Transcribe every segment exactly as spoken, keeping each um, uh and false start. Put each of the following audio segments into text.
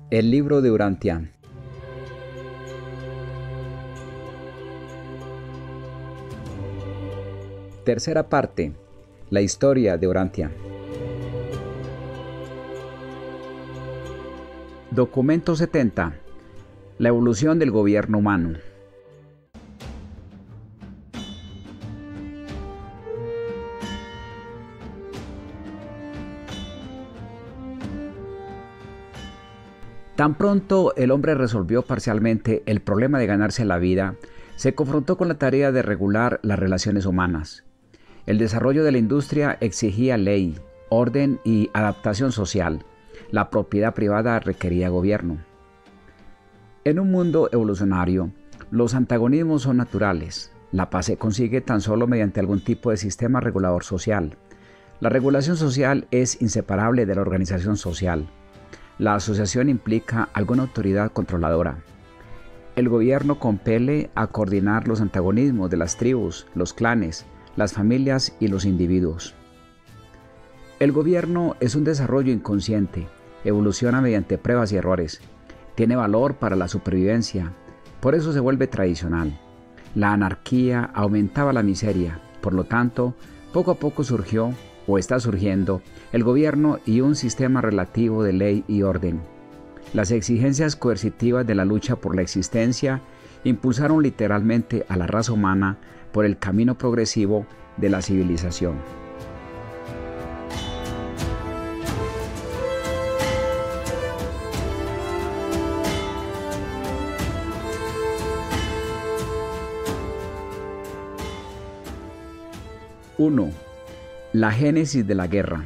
El libro de Urantia. Tercera parte. La historia de Urantia. Documento setenta. La evolución del gobierno humano. Tan pronto el hombre resolvió parcialmente el problema de ganarse la vida, se confrontó con la tarea de regular las relaciones humanas. El desarrollo de la industria exigía ley, orden y adaptación social. La propiedad privada requería gobierno. En un mundo evolucionario, los antagonismos son naturales. La paz se consigue tan solo mediante algún tipo de sistema regulador social. La regulación social es inseparable de la organización social. La asociación implica alguna autoridad controladora. El gobierno compele a coordinar los antagonismos de las tribus, los clanes, las familias y los individuos. El gobierno es un desarrollo inconsciente, evoluciona mediante pruebas y errores, tiene valor para la supervivencia, por eso se vuelve tradicional. La anarquía aumentaba la miseria, por lo tanto, poco a poco surgió o está surgiendo el gobierno y un sistema relativo de ley y orden. Las exigencias coercitivas de la lucha por la existencia impulsaron literalmente a la raza humana por el camino progresivo de la civilización. uno. La génesis de la guerra.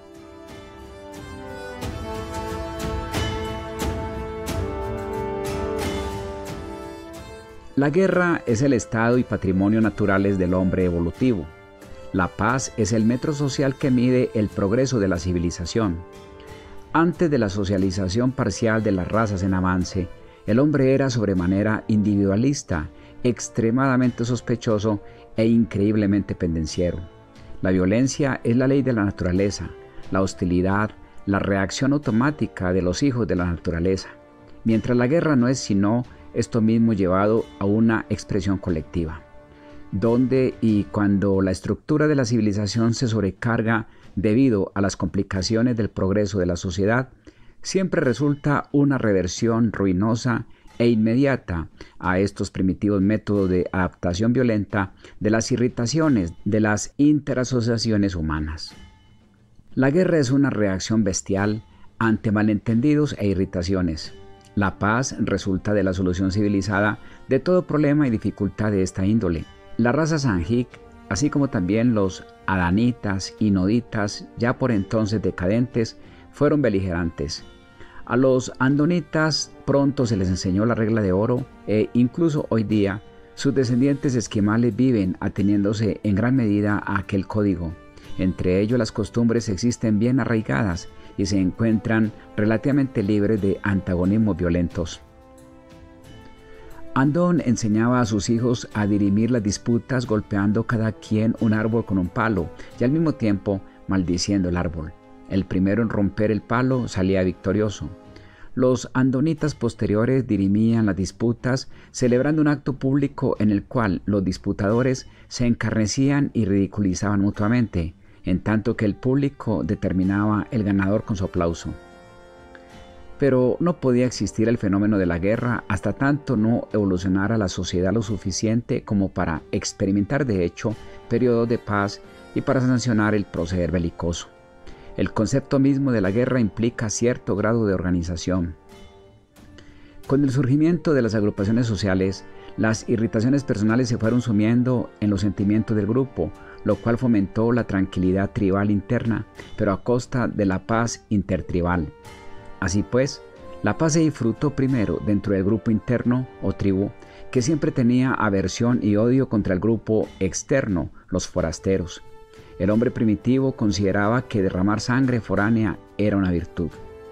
La guerra es el estado y patrimonio naturales del hombre evolutivo. La paz es el metro social que mide el progreso de la civilización. Antes de la socialización parcial de las razas en avance, el hombre era sobremanera individualista, extremadamente sospechoso e increíblemente pendenciero. La violencia es la ley de la naturaleza, la hostilidad, la reacción automática de los hijos de la naturaleza, mientras la guerra no es sino esto mismo llevado a una expresión colectiva, donde y cuando la estructura de la civilización se sobrecarga debido a las complicaciones del progreso de la sociedad, siempre resulta una reversión ruinosa e inmediata a estos primitivos métodos de adaptación violenta de las irritaciones de las interasociaciones humanas. La guerra es una reacción bestial ante malentendidos e irritaciones. La paz resulta de la solución civilizada de todo problema y dificultad de esta índole. La raza Sanjik, así como también los adanitas y noditas, ya por entonces decadentes, fueron beligerantes. A los andonitas pronto se les enseñó la regla de oro e incluso hoy día sus descendientes esquimales viven ateniéndose en gran medida a aquel código. Entre ellos las costumbres existen bien arraigadas y se encuentran relativamente libres de antagonismos violentos. Andón enseñaba a sus hijos a dirimir las disputas golpeando cada quien un árbol con un palo y al mismo tiempo maldiciendo el árbol. El primero en romper el palo salía victorioso. Los andonitas posteriores dirimían las disputas celebrando un acto público en el cual los disputadores se encarnecían y ridiculizaban mutuamente, en tanto que el público determinaba el ganador con su aplauso. Pero no podía existir el fenómeno de la guerra hasta tanto no evolucionara la sociedad lo suficiente como para experimentar de hecho periodos de paz y para sancionar el proceder belicoso. El concepto mismo de la guerra implica cierto grado de organización. Con el surgimiento de las agrupaciones sociales, las irritaciones personales se fueron sumiendo en los sentimientos del grupo, lo cual fomentó la tranquilidad tribal interna, pero a costa de la paz intertribal. Así pues, la paz se disfrutó primero dentro del grupo interno o tribu, que siempre tenía aversión y odio contra el grupo externo, los forasteros. El hombre primitivo consideraba que derramar sangre foránea era una virtud.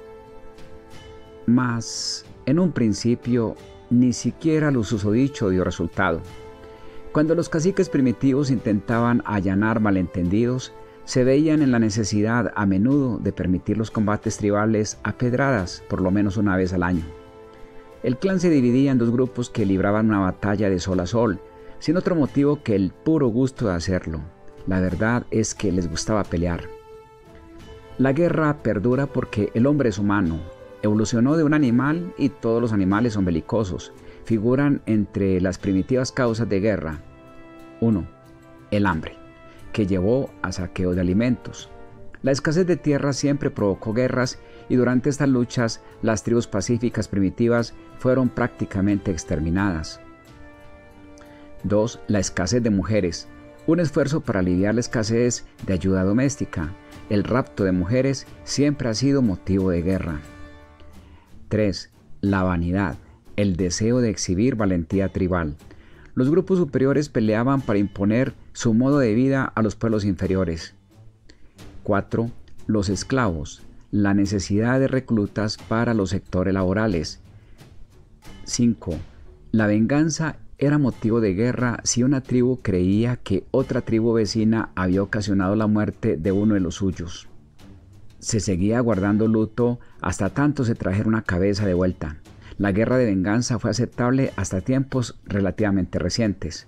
Mas, en un principio, ni siquiera lo susodicho dio resultado. Cuando los caciques primitivos intentaban allanar malentendidos, se veían en la necesidad a menudo de permitir los combates tribales a pedradas por lo menos una vez al año. El clan se dividía en dos grupos que libraban una batalla de sol a sol, sin otro motivo que el puro gusto de hacerlo. La verdad es que les gustaba pelear. La guerra perdura porque el hombre es humano, evolucionó de un animal y todos los animales son belicosos. Figuran entre las primitivas causas de guerra. uno. El hambre, que llevó a saqueo de alimentos. La escasez de tierra siempre provocó guerras y durante estas luchas las tribus pacíficas primitivas fueron prácticamente exterminadas. dos. La escasez de mujeres. Un esfuerzo para aliviar la escasez de ayuda doméstica. El rapto de mujeres siempre ha sido motivo de guerra. tres. La vanidad. El deseo de exhibir valentía tribal. Los grupos superiores peleaban para imponer su modo de vida a los pueblos inferiores. cuatro. Los esclavos. La necesidad de reclutas para los sectores laborales. cinco. La venganza era motivo de guerra si una tribu creía que otra tribu vecina había ocasionado la muerte de uno de los suyos. Se seguía guardando luto hasta tanto se trajera una cabeza de vuelta. La guerra de venganza fue aceptable hasta tiempos relativamente recientes.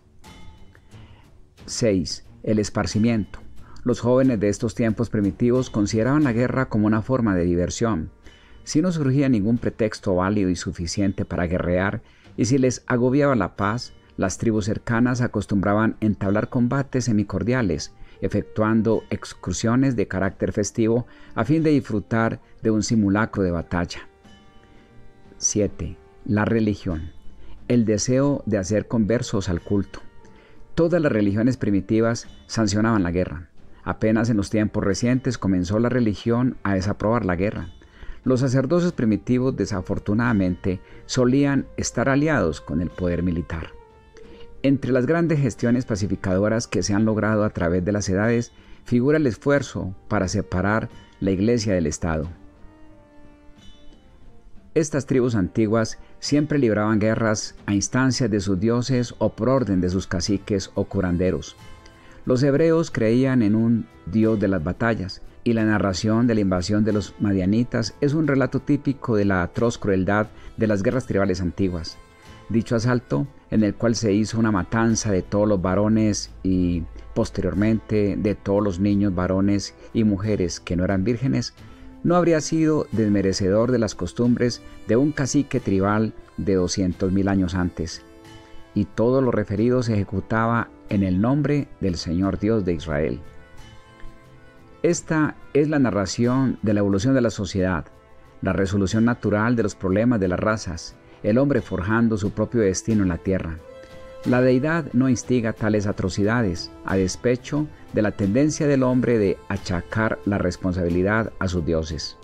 seis. El esparcimiento. Los jóvenes de estos tiempos primitivos consideraban la guerra como una forma de diversión. Si no surgía ningún pretexto válido y suficiente para guerrear, y si les agobiaba la paz, las tribus cercanas acostumbraban entablar combates semicordiales, efectuando excursiones de carácter festivo a fin de disfrutar de un simulacro de batalla. siete. La religión. El deseo de hacer conversos al culto. Todas las religiones primitivas sancionaban la guerra. Apenas en los tiempos recientes comenzó la religión a desaprobar la guerra. Los sacerdocios primitivos desafortunadamente solían estar aliados con el poder militar. Entre las grandes gestiones pacificadoras que se han logrado a través de las edades figura el esfuerzo para separar la Iglesia del Estado. Estas tribus antiguas siempre libraban guerras a instancias de sus dioses o por orden de sus caciques o curanderos. Los hebreos creían en un dios de las batallas, y la narración de la invasión de los madianitas es un relato típico de la atroz crueldad de las guerras tribales antiguas. Dicho asalto, en el cual se hizo una matanza de todos los varones y posteriormente de todos los niños varones y mujeres que no eran vírgenes, no habría sido desmerecedor de las costumbres de un cacique tribal de doscientos mil años antes, y todo lo referido se ejecutaba en el nombre del Señor Dios de Israel. Esta es la narración de la evolución de la sociedad, la resolución natural de los problemas de las razas, el hombre forjando su propio destino en la tierra. La deidad no instiga tales atrocidades, a despecho de la tendencia del hombre de achacar la responsabilidad a sus dioses.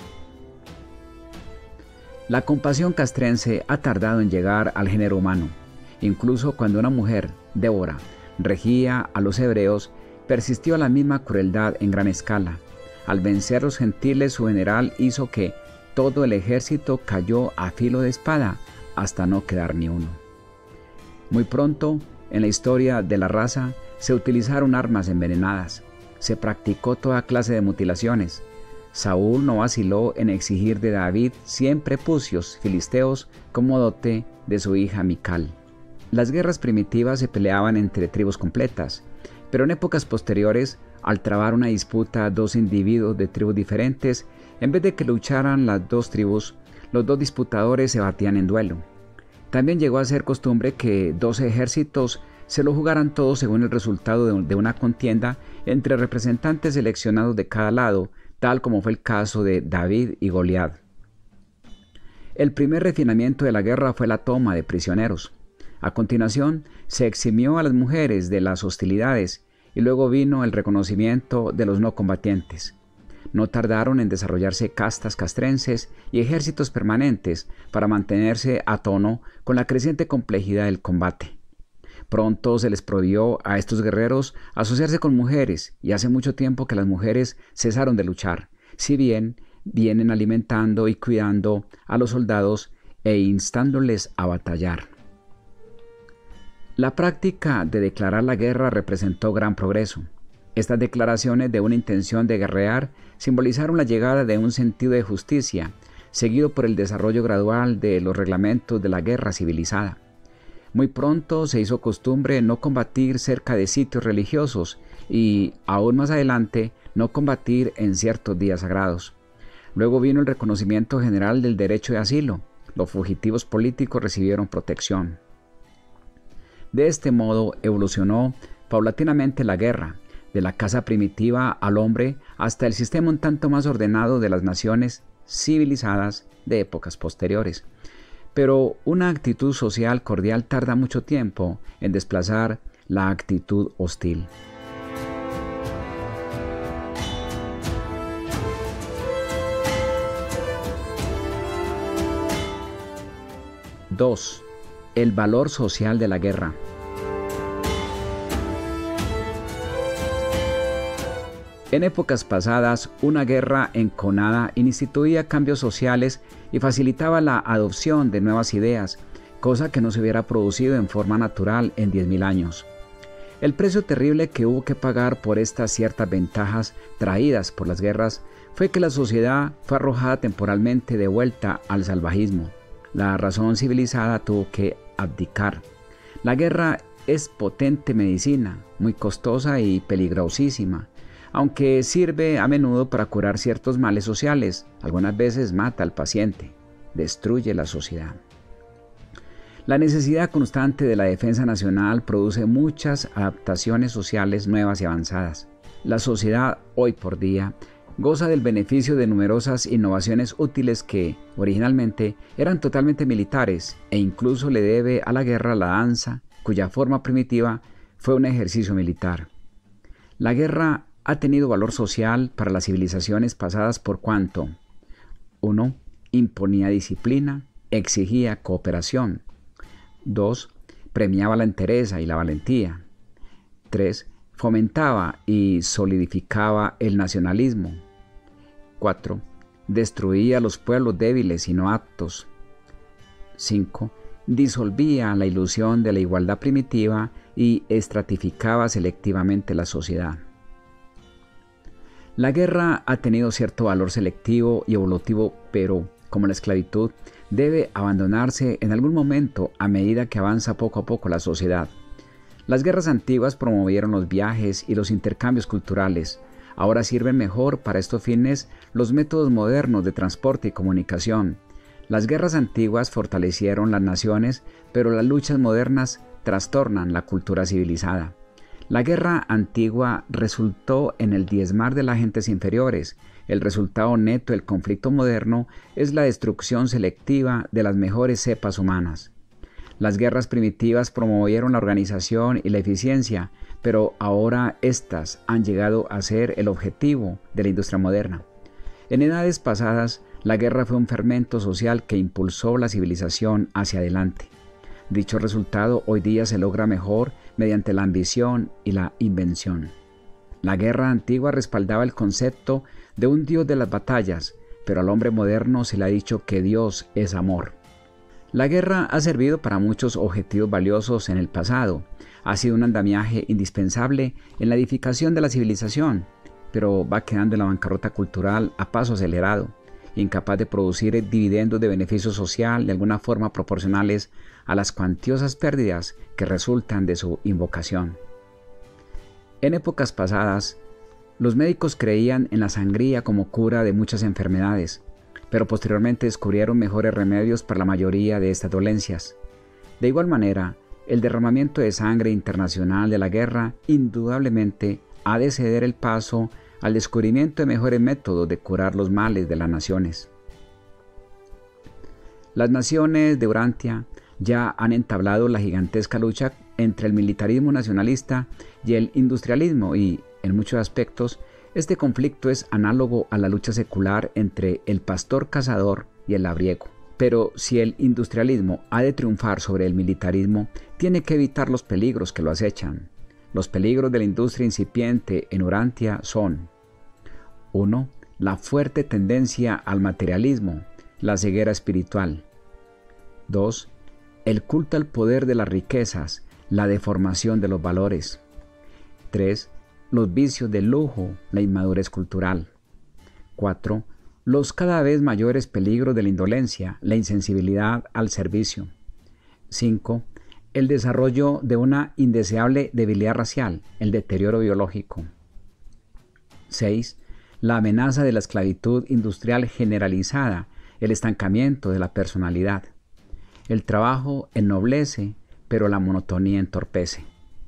La compasión castrense ha tardado en llegar al género humano. Incluso cuando una mujer, Débora, regía a los hebreos, persistió la misma crueldad en gran escala. Al vencer los gentiles, su general hizo que todo el ejército cayó a filo de espada hasta no quedar ni uno. Muy pronto, en la historia de la raza, se utilizaron armas envenenadas. Se practicó toda clase de mutilaciones. Saúl no vaciló en exigir de David cien prepucios filisteos como dote de su hija Mical. Las guerras primitivas se peleaban entre tribus completas, pero en épocas posteriores, al trabar una disputa dos individuos de tribus diferentes, en vez de que lucharan las dos tribus, los dos disputadores se batían en duelo. También llegó a ser costumbre que dos ejércitos se lo jugaran todos según el resultado de, de una contienda entre representantes seleccionados de cada lado, tal como fue el caso de David y Goliat. El primer refinamiento de la guerra fue la toma de prisioneros. A continuación, se eximió a las mujeres de las hostilidades y luego vino el reconocimiento de los no combatientes. No tardaron en desarrollarse castas castrenses y ejércitos permanentes para mantenerse a tono con la creciente complejidad del combate. Pronto se les prohibió a estos guerreros asociarse con mujeres y hace mucho tiempo que las mujeres cesaron de luchar, si bien vienen alimentando y cuidando a los soldados e instándoles a batallar. La práctica de declarar la guerra representó gran progreso. Estas declaraciones de una intención de guerrear simbolizaron la llegada de un sentido de justicia, seguido por el desarrollo gradual de los reglamentos de la guerra civilizada. Muy pronto se hizo costumbre no combatir cerca de sitios religiosos y, aún más adelante, no combatir en ciertos días sagrados. Luego vino el reconocimiento general del derecho de asilo. Los fugitivos políticos recibieron protección. De este modo evolucionó paulatinamente la guerra, de la caza primitiva al hombre hasta el sistema un tanto más ordenado de las naciones civilizadas de épocas posteriores. Pero una actitud social cordial tarda mucho tiempo en desplazar la actitud hostil. dos. El valor social de la guerra. En épocas pasadas, una guerra enconada instituía cambios sociales y facilitaba la adopción de nuevas ideas, cosa que no se hubiera producido en forma natural en diez mil años. El precio terrible que hubo que pagar por estas ciertas ventajas traídas por las guerras fue que la sociedad fue arrojada temporalmente de vuelta al salvajismo. La razón civilizada tuvo que abdicar. La guerra es potente medicina, muy costosa y peligrosísima, aunque sirve a menudo para curar ciertos males sociales. Algunas veces mata al paciente, destruye la sociedad. La necesidad constante de la defensa nacional produce muchas adaptaciones sociales nuevas y avanzadas. La sociedad, hoy por día, goza del beneficio de numerosas innovaciones útiles que, originalmente, eran totalmente militares e incluso le debe a la guerra la danza, cuya forma primitiva fue un ejercicio militar. La guerra ha tenido valor social para las civilizaciones pasadas por cuanto uno. Imponía disciplina, exigía cooperación. dos. Premiaba la entereza y la valentía. tres. Fomentaba y solidificaba el nacionalismo. cuatro. Destruía a los pueblos débiles y no aptos. cinco. Disolvía la ilusión de la igualdad primitiva y estratificaba selectivamente la sociedad. La guerra ha tenido cierto valor selectivo y evolutivo, pero, como la esclavitud, debe abandonarse en algún momento a medida que avanza poco a poco la sociedad. Las guerras antiguas promovieron los viajes y los intercambios culturales. Ahora sirven mejor para estos fines los métodos modernos de transporte y comunicación. Las guerras antiguas fortalecieron las naciones, pero las luchas modernas trastornan la cultura civilizada. La guerra antigua resultó en el diezmar de las gentes inferiores. El resultado neto del conflicto moderno es la destrucción selectiva de las mejores cepas humanas. Las guerras primitivas promovieron la organización y la eficiencia, pero ahora éstas han llegado a ser el objetivo de la industria moderna. En edades pasadas, la guerra fue un fermento social que impulsó la civilización hacia adelante. Dicho resultado hoy día se logra mejor mediante la ambición y la invención. La guerra antigua respaldaba el concepto de un Dios de las batallas, pero al hombre moderno se le ha dicho que Dios es amor. La guerra ha servido para muchos objetivos valiosos en el pasado. Ha sido un andamiaje indispensable en la edificación de la civilización, pero va quedando en la bancarrota cultural a paso acelerado, incapaz de producir dividendos de beneficio social de alguna forma proporcionales a las cuantiosas pérdidas que resultan de su invocación. En épocas pasadas, los médicos creían en la sangría como cura de muchas enfermedades, pero posteriormente descubrieron mejores remedios para la mayoría de estas dolencias. De igual manera, el derramamiento de sangre internacional de la guerra indudablemente ha de ceder el paso al descubrimiento de mejores métodos de curar los males de las naciones. Las naciones de Urantia ya han entablado la gigantesca lucha entre el militarismo nacionalista y el industrialismo y, en muchos aspectos, este conflicto es análogo a la lucha secular entre el pastor-cazador y el labriego. Pero si el industrialismo ha de triunfar sobre el militarismo, tiene que evitar los peligros que lo acechan. Los peligros de la industria incipiente en Urantia son: uno. La fuerte tendencia al materialismo, la ceguera espiritual. dos. El culto al poder de las riquezas, la deformación de los valores. tres. Los vicios del lujo, la inmadurez cultural. cuatro. Los cada vez mayores peligros de la indolencia, la insensibilidad al servicio. cinco. El desarrollo de una indeseable debilidad racial, el deterioro biológico. seis. La amenaza de la esclavitud industrial generalizada, el estancamiento de la personalidad. El trabajo ennoblece, pero la monotonía entorpece.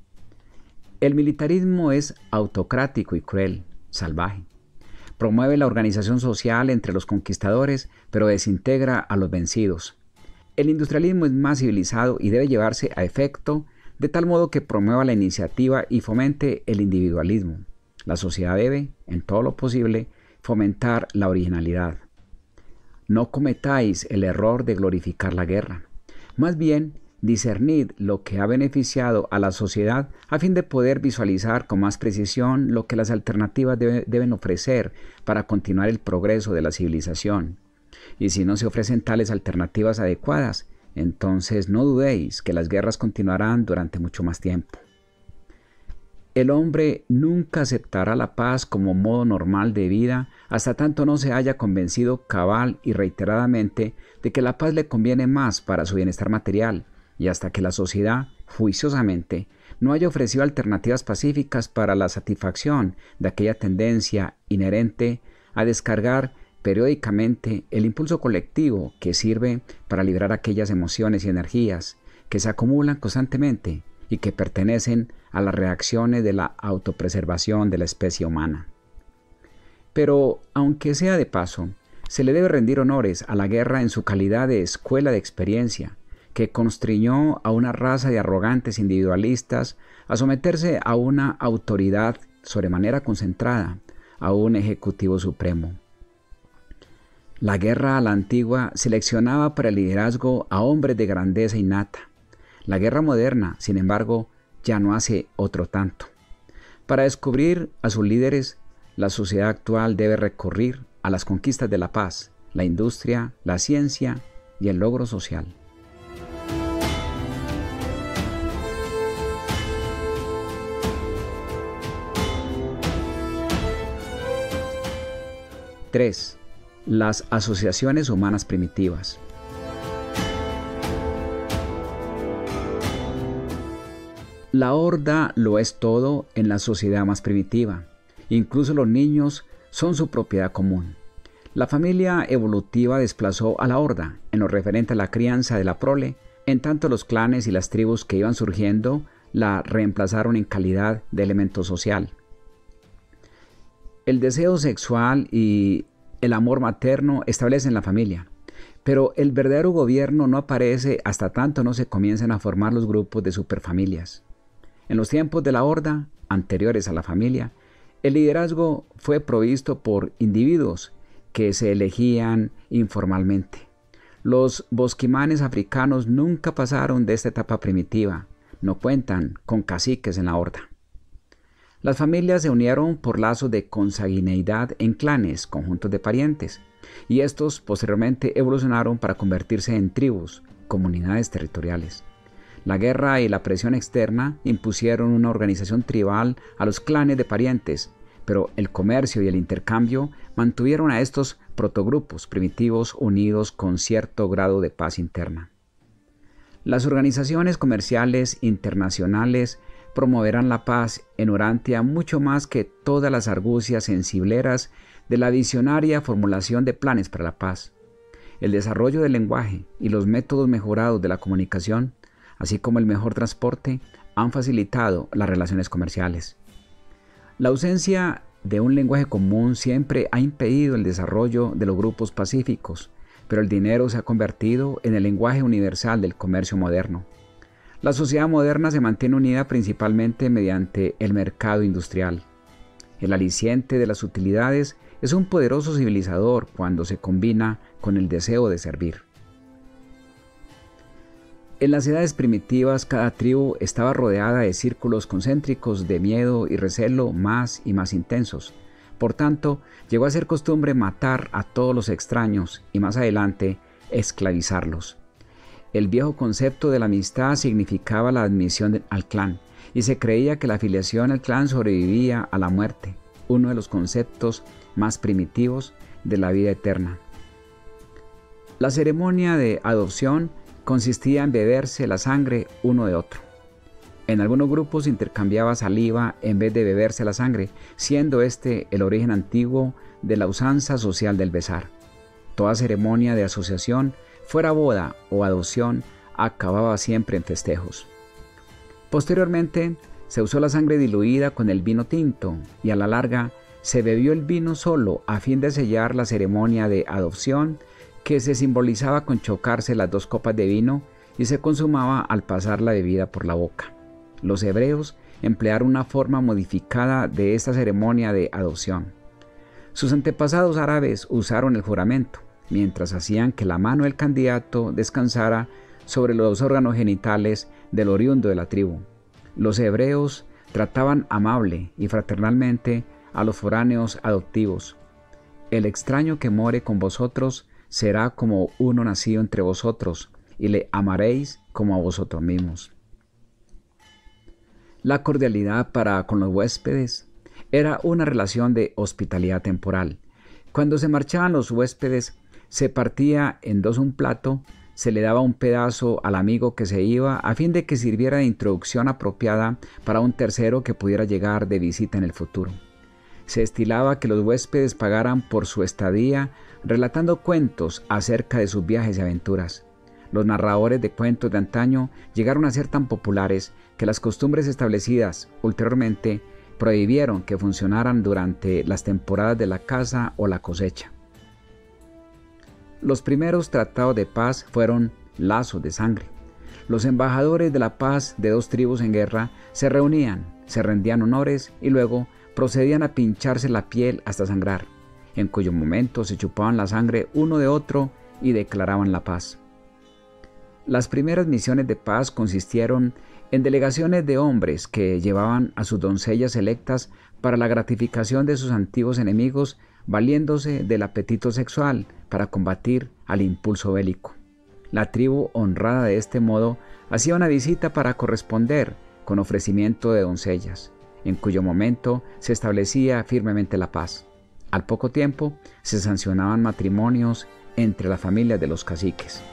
El militarismo es autocrático y cruel, salvaje. Promueve la organización social entre los conquistadores, pero desintegra a los vencidos. El industrialismo es más civilizado y debe llevarse a efecto de tal modo que promueva la iniciativa y fomente el individualismo. La sociedad debe, en todo lo posible, fomentar la originalidad. No cometáis el error de glorificar la guerra. Más bien, discernid lo que ha beneficiado a la sociedad a fin de poder visualizar con más precisión lo que las alternativas debe, deben ofrecer para continuar el progreso de la civilización. Y si no se ofrecen tales alternativas adecuadas, entonces no dudéis que las guerras continuarán durante mucho más tiempo. El hombre nunca aceptará la paz como modo normal de vida hasta tanto no se haya convencido cabal y reiteradamente de que la paz le conviene más para su bienestar material y hasta que la sociedad, juiciosamente, no haya ofrecido alternativas pacíficas para la satisfacción de aquella tendencia inherente a descargar periódicamente el impulso colectivo que sirve para liberar aquellas emociones y energías que se acumulan constantemente y que pertenecen a las reacciones de la autopreservación de la especie humana. Pero, aunque sea de paso, se le debe rendir honores a la guerra en su calidad de escuela de experiencia, que constriñó a una raza de arrogantes individualistas a someterse a una autoridad sobremanera concentrada, a un ejecutivo supremo. La guerra a la antigua seleccionaba para el liderazgo a hombres de grandeza innata. La guerra moderna, sin embargo, ya no hace otro tanto. Para descubrir a sus líderes, la sociedad actual debe recurrir a las conquistas de la paz, la industria, la ciencia y el logro social. tres. Las asociaciones humanas primitivas. La horda lo es todo en la sociedad más primitiva. Incluso los niños son su propiedad común. La familia evolutiva desplazó a la horda en lo referente a la crianza de la prole, en tanto los clanes y las tribus que iban surgiendo la reemplazaron en calidad de elemento social. El deseo sexual y el amor materno establecen la familia, pero el verdadero gobierno no aparece hasta tanto no se comiencen a formar los grupos de superfamilias. En los tiempos de la horda, anteriores a la familia, el liderazgo fue provisto por individuos que se elegían informalmente. Los bosquimanes africanos nunca pasaron de esta etapa primitiva, no cuentan con caciques en la horda. Las familias se unieron por lazos de consanguineidad en clanes, conjuntos de parientes, y estos posteriormente evolucionaron para convertirse en tribus, comunidades territoriales. La guerra y la presión externa impusieron una organización tribal a los clanes de parientes, pero el comercio y el intercambio mantuvieron a estos protogrupos primitivos unidos con cierto grado de paz interna. Las organizaciones comerciales internacionales promoverán la paz en Urantia mucho más que todas las argucias sensibleras de la visionaria formulación de planes para la paz. El desarrollo del lenguaje y los métodos mejorados de la comunicación, así como el mejor transporte, han facilitado las relaciones comerciales. La ausencia de un lenguaje común siempre ha impedido el desarrollo de los grupos pacíficos, pero el dinero se ha convertido en el lenguaje universal del comercio moderno. La sociedad moderna se mantiene unida principalmente mediante el mercado industrial. El aliciente de las utilidades es un poderoso civilizador cuando se combina con el deseo de servir. En las edades primitivas, cada tribu estaba rodeada de círculos concéntricos de miedo y recelo más y más intensos. Por tanto, llegó a ser costumbre matar a todos los extraños y más adelante esclavizarlos. El viejo concepto de la amistad significaba la admisión al clan, y se creía que la afiliación al clan sobrevivía a la muerte, uno de los conceptos más primitivos de la vida eterna. La ceremonia de adopción consistía en beberse la sangre uno de otro. En algunos grupos intercambiaba saliva en vez de beberse la sangre, siendo este el origen antiguo de la usanza social del besar. Toda ceremonia de asociación, fuera boda o adopción, acababa siempre en festejos. Posteriormente, se usó la sangre diluida con el vino tinto y a la larga se bebió el vino solo a fin de sellar la ceremonia de adopción, que se simbolizaba con chocarse las dos copas de vino y se consumaba al pasar la bebida por la boca. Los hebreos emplearon una forma modificada de esta ceremonia de adopción. Sus antepasados árabes usaron el juramento, mientras hacían que la mano del candidato descansara sobre los órganos genitales del oriundo de la tribu. Los hebreos trataban amable y fraternalmente a los foráneos adoptivos. El extraño que more con vosotros será como uno nacido entre vosotros, y le amaréis como a vosotros mismos. La cordialidad para con los huéspedes era una relación de hospitalidad temporal. Cuando se marchaban los huéspedes, se partía en dos un plato, se le daba un pedazo al amigo que se iba a fin de que sirviera de introducción apropiada para un tercero que pudiera llegar de visita en el futuro. Se estilaba que los huéspedes pagaran por su estadía relatando cuentos acerca de sus viajes y aventuras. Los narradores de cuentos de antaño llegaron a ser tan populares que las costumbres establecidas ulteriormente prohibieron que funcionaran durante las temporadas de la caza o la cosecha. Los primeros tratados de paz fueron lazos de sangre. Los embajadores de la paz de dos tribus en guerra se reunían, se rendían honores y luego procedían a pincharse la piel hasta sangrar, en cuyo momento se chupaban la sangre uno de otro y declaraban la paz. Las primeras misiones de paz consistieron en delegaciones de hombres que llevaban a sus doncellas electas para la gratificación de sus antiguos enemigos, valiéndose del apetito sexual para combatir al impulso bélico. La tribu, honrada de este modo, hacía una visita para corresponder con ofrecimiento de doncellas, en cuyo momento se establecía firmemente la paz. Al poco tiempo se sancionaban matrimonios entre las familias de los caciques.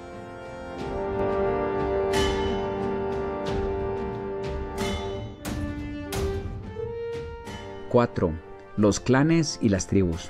cuatro. Los clanes y las tribus.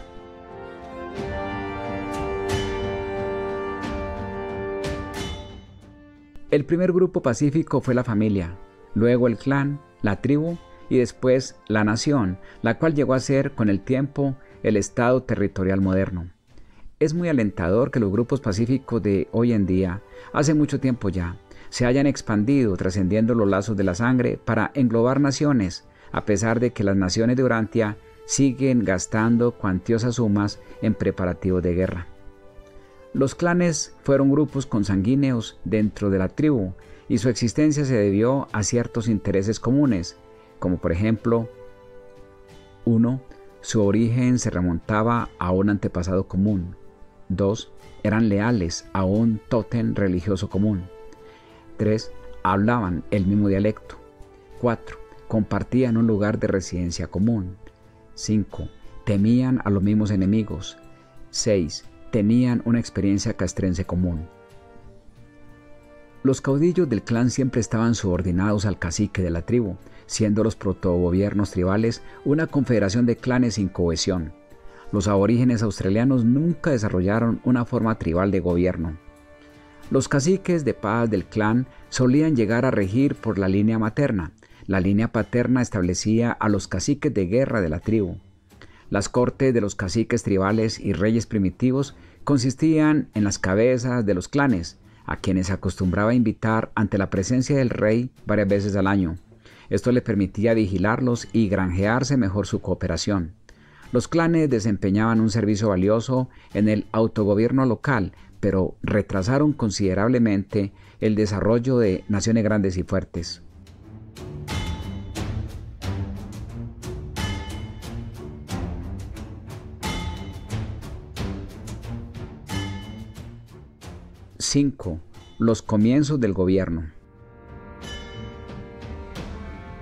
El primer grupo pacífico fue la familia, luego el clan, la tribu y después la nación, la cual llegó a ser con el tiempo el estado territorial moderno. Es muy alentador que los grupos pacíficos de hoy en día, hace mucho tiempo ya, se hayan expandido trascendiendo los lazos de la sangre para englobar naciones, a pesar de que las naciones de Urantia siguen gastando cuantiosas sumas en preparativos de guerra. Los clanes fueron grupos consanguíneos dentro de la tribu y su existencia se debió a ciertos intereses comunes, como por ejemplo, uno. Su origen se remontaba a un antepasado común. dos. Eran leales a un tótem religioso común. tres. Hablaban el mismo dialecto. cuatro. Compartían un lugar de residencia común. cinco. Temían a los mismos enemigos. seis. Tenían una experiencia castrense común. Los caudillos del clan siempre estaban subordinados al cacique de la tribu, siendo los protogobiernos tribales una confederación de clanes sin cohesión. Los aborígenes australianos nunca desarrollaron una forma tribal de gobierno. Los caciques de paz del clan solían llegar a regir por la línea materna. La línea paterna establecía a los caciques de guerra de la tribu. Las cortes de los caciques tribales y reyes primitivos consistían en las cabezas de los clanes, a quienes se acostumbraba a invitar ante la presencia del rey varias veces al año. Esto le permitía vigilarlos y granjearse mejor su cooperación. Los clanes desempeñaban un servicio valioso en el autogobierno local, pero retrasaron considerablemente el desarrollo de naciones grandes y fuertes. cinco. Los comienzos del gobierno.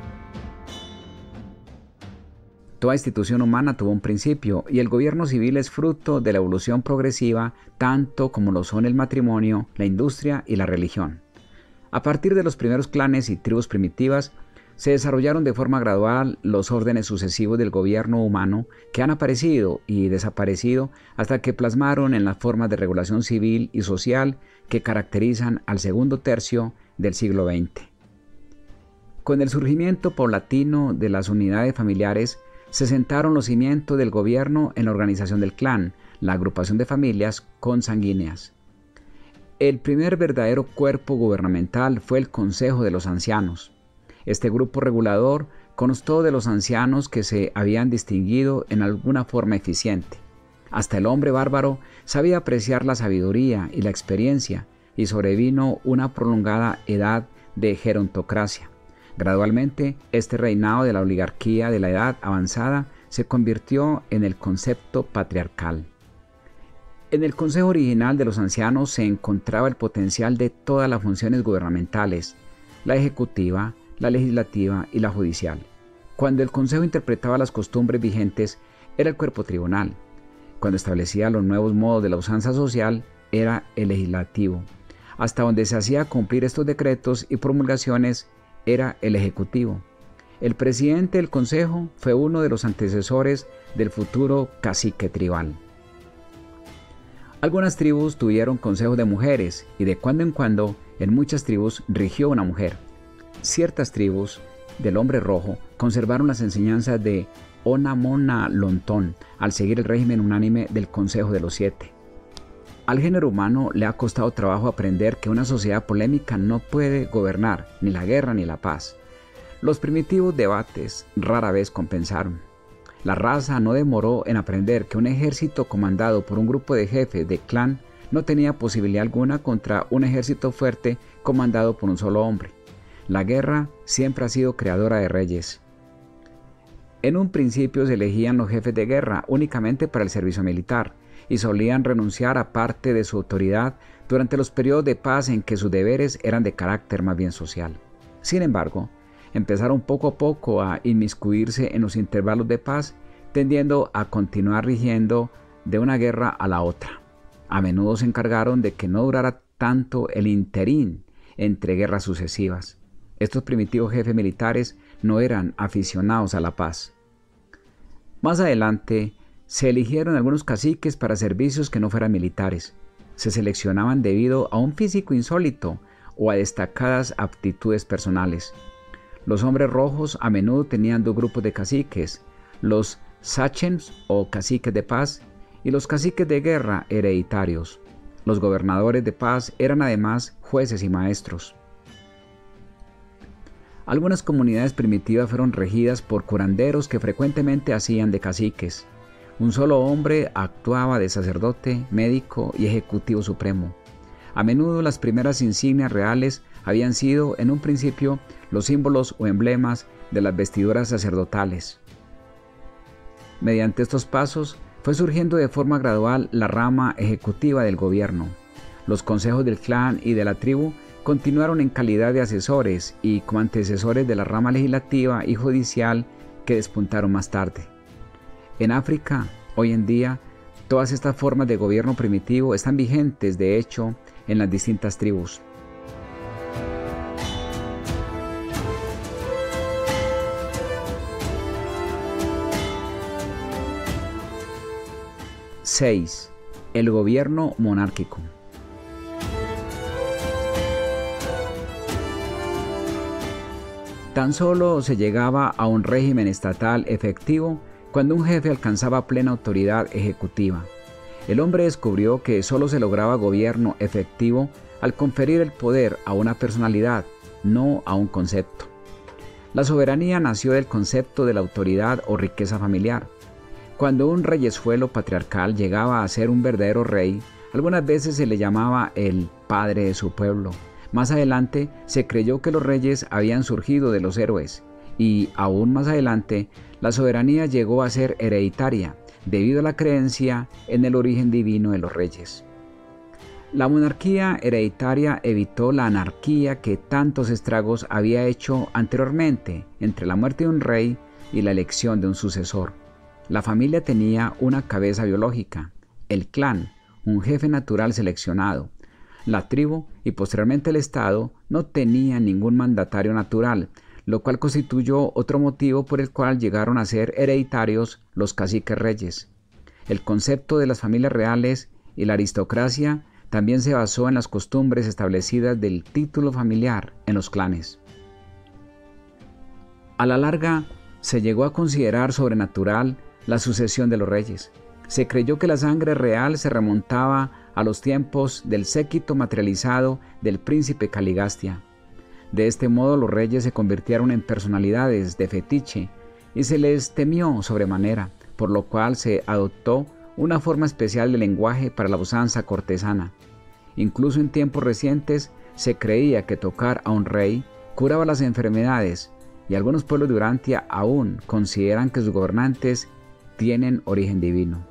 Toda institución humana tuvo un principio y el gobierno civil es fruto de la evolución progresiva tanto como lo son el matrimonio, la industria y la religión. A partir de los primeros clanes y tribus primitivas, se desarrollaron de forma gradual los órdenes sucesivos del gobierno humano que han aparecido y desaparecido hasta que plasmaron en las formas de regulación civil y social que caracterizan al segundo tercio del siglo veinte. Con el surgimiento paulatino de las unidades familiares, se sentaron los cimientos del gobierno en la organización del clan, la agrupación de familias consanguíneas. El primer verdadero cuerpo gubernamental fue el Consejo de los Ancianos. Este grupo regulador constó de los ancianos que se habían distinguido en alguna forma eficiente. Hasta el hombre bárbaro sabía apreciar la sabiduría y la experiencia, y sobrevino una prolongada edad de gerontocracia. Gradualmente, este reinado de la oligarquía de la edad avanzada se convirtió en el concepto patriarcal. En el consejo original de los ancianos se encontraba el potencial de todas las funciones gubernamentales, la ejecutiva, la legislativa y la judicial. Cuando el consejo interpretaba las costumbres vigentes, era el cuerpo tribunal. Cuando establecía los nuevos modos de la usanza social, era el legislativo. Hasta donde se hacía cumplir estos decretos y promulgaciones, era el ejecutivo. El presidente del consejo fue uno de los antecesores del futuro cacique tribal. Algunas tribus tuvieron consejos de mujeres y de cuando en cuando en muchas tribus rigió una mujer. Ciertas tribus del hombre rojo conservaron las enseñanzas de Onamona Lontón al seguir el régimen unánime del Consejo de los Siete. Al género humano le ha costado trabajo aprender que una sociedad polémica no puede gobernar ni la guerra ni la paz. Los primitivos debates rara vez compensaron. La raza no demoró en aprender que un ejército comandado por un grupo de jefes de clan no tenía posibilidad alguna contra un ejército fuerte comandado por un solo hombre. La guerra siempre ha sido creadora de reyes. En un principio se elegían los jefes de guerra únicamente para el servicio militar y solían renunciar a parte de su autoridad durante los periodos de paz en que sus deberes eran de carácter más bien social. Sin embargo, empezaron poco a poco a inmiscuirse en los intervalos de paz, tendiendo a continuar rigiendo de una guerra a la otra. A menudo se encargaron de que no durara tanto el interín entre guerras sucesivas. Estos primitivos jefes militares no eran aficionados a la paz. Más adelante, se eligieron algunos caciques para servicios que no fueran militares. Se seleccionaban debido a un físico insólito o a destacadas aptitudes personales. Los hombres rojos a menudo tenían dos grupos de caciques, los sachems o caciques de paz y los caciques de guerra hereditarios. Los gobernadores de paz eran además jueces y maestros. Algunas comunidades primitivas fueron regidas por curanderos que frecuentemente hacían de caciques. Un solo hombre actuaba de sacerdote, médico y ejecutivo supremo. A menudo las primeras insignias reales habían sido en un principio los símbolos o emblemas de las vestiduras sacerdotales. Mediante estos pasos fue surgiendo de forma gradual la rama ejecutiva del gobierno. Los consejos del clan y de la tribu continuaron en calidad de asesores y como antecesores de la rama legislativa y judicial que despuntaron más tarde. En África, hoy en día, todas estas formas de gobierno primitivo están vigentes, de hecho, en las distintas tribus. seis. El gobierno monárquico. Tan solo se llegaba a un régimen estatal efectivo cuando un jefe alcanzaba plena autoridad ejecutiva. El hombre descubrió que solo se lograba gobierno efectivo al conferir el poder a una personalidad, no a un concepto. La soberanía nació del concepto de la autoridad o riqueza familiar. Cuando un reyesuelo patriarcal llegaba a ser un verdadero rey, algunas veces se le llamaba el padre de su pueblo. Más adelante se creyó que los reyes habían surgido de los héroes y, aún más adelante, la soberanía llegó a ser hereditaria debido a la creencia en el origen divino de los reyes. La monarquía hereditaria evitó la anarquía que tantos estragos había hecho anteriormente entre la muerte de un rey y la elección de un sucesor. La familia tenía una cabeza biológica, el clan, un jefe natural seleccionado. La tribu y posteriormente el Estado no tenían ningún mandatario natural, lo cual constituyó otro motivo por el cual llegaron a ser hereditarios los caciques reyes. El concepto de las familias reales y la aristocracia también se basó en las costumbres establecidas del título familiar en los clanes. A la larga, se llegó a considerar sobrenatural la sucesión de los reyes. Se creyó que la sangre real se remontaba a los tiempos del séquito materializado del príncipe Caligastia. De este modo los reyes se convirtieron en personalidades de fetiche y se les temió sobremanera, por lo cual se adoptó una forma especial de lenguaje para la usanza cortesana. Incluso en tiempos recientes se creía que tocar a un rey curaba las enfermedades, y algunos pueblos de Urantia aún consideran que sus gobernantes tienen origen divino.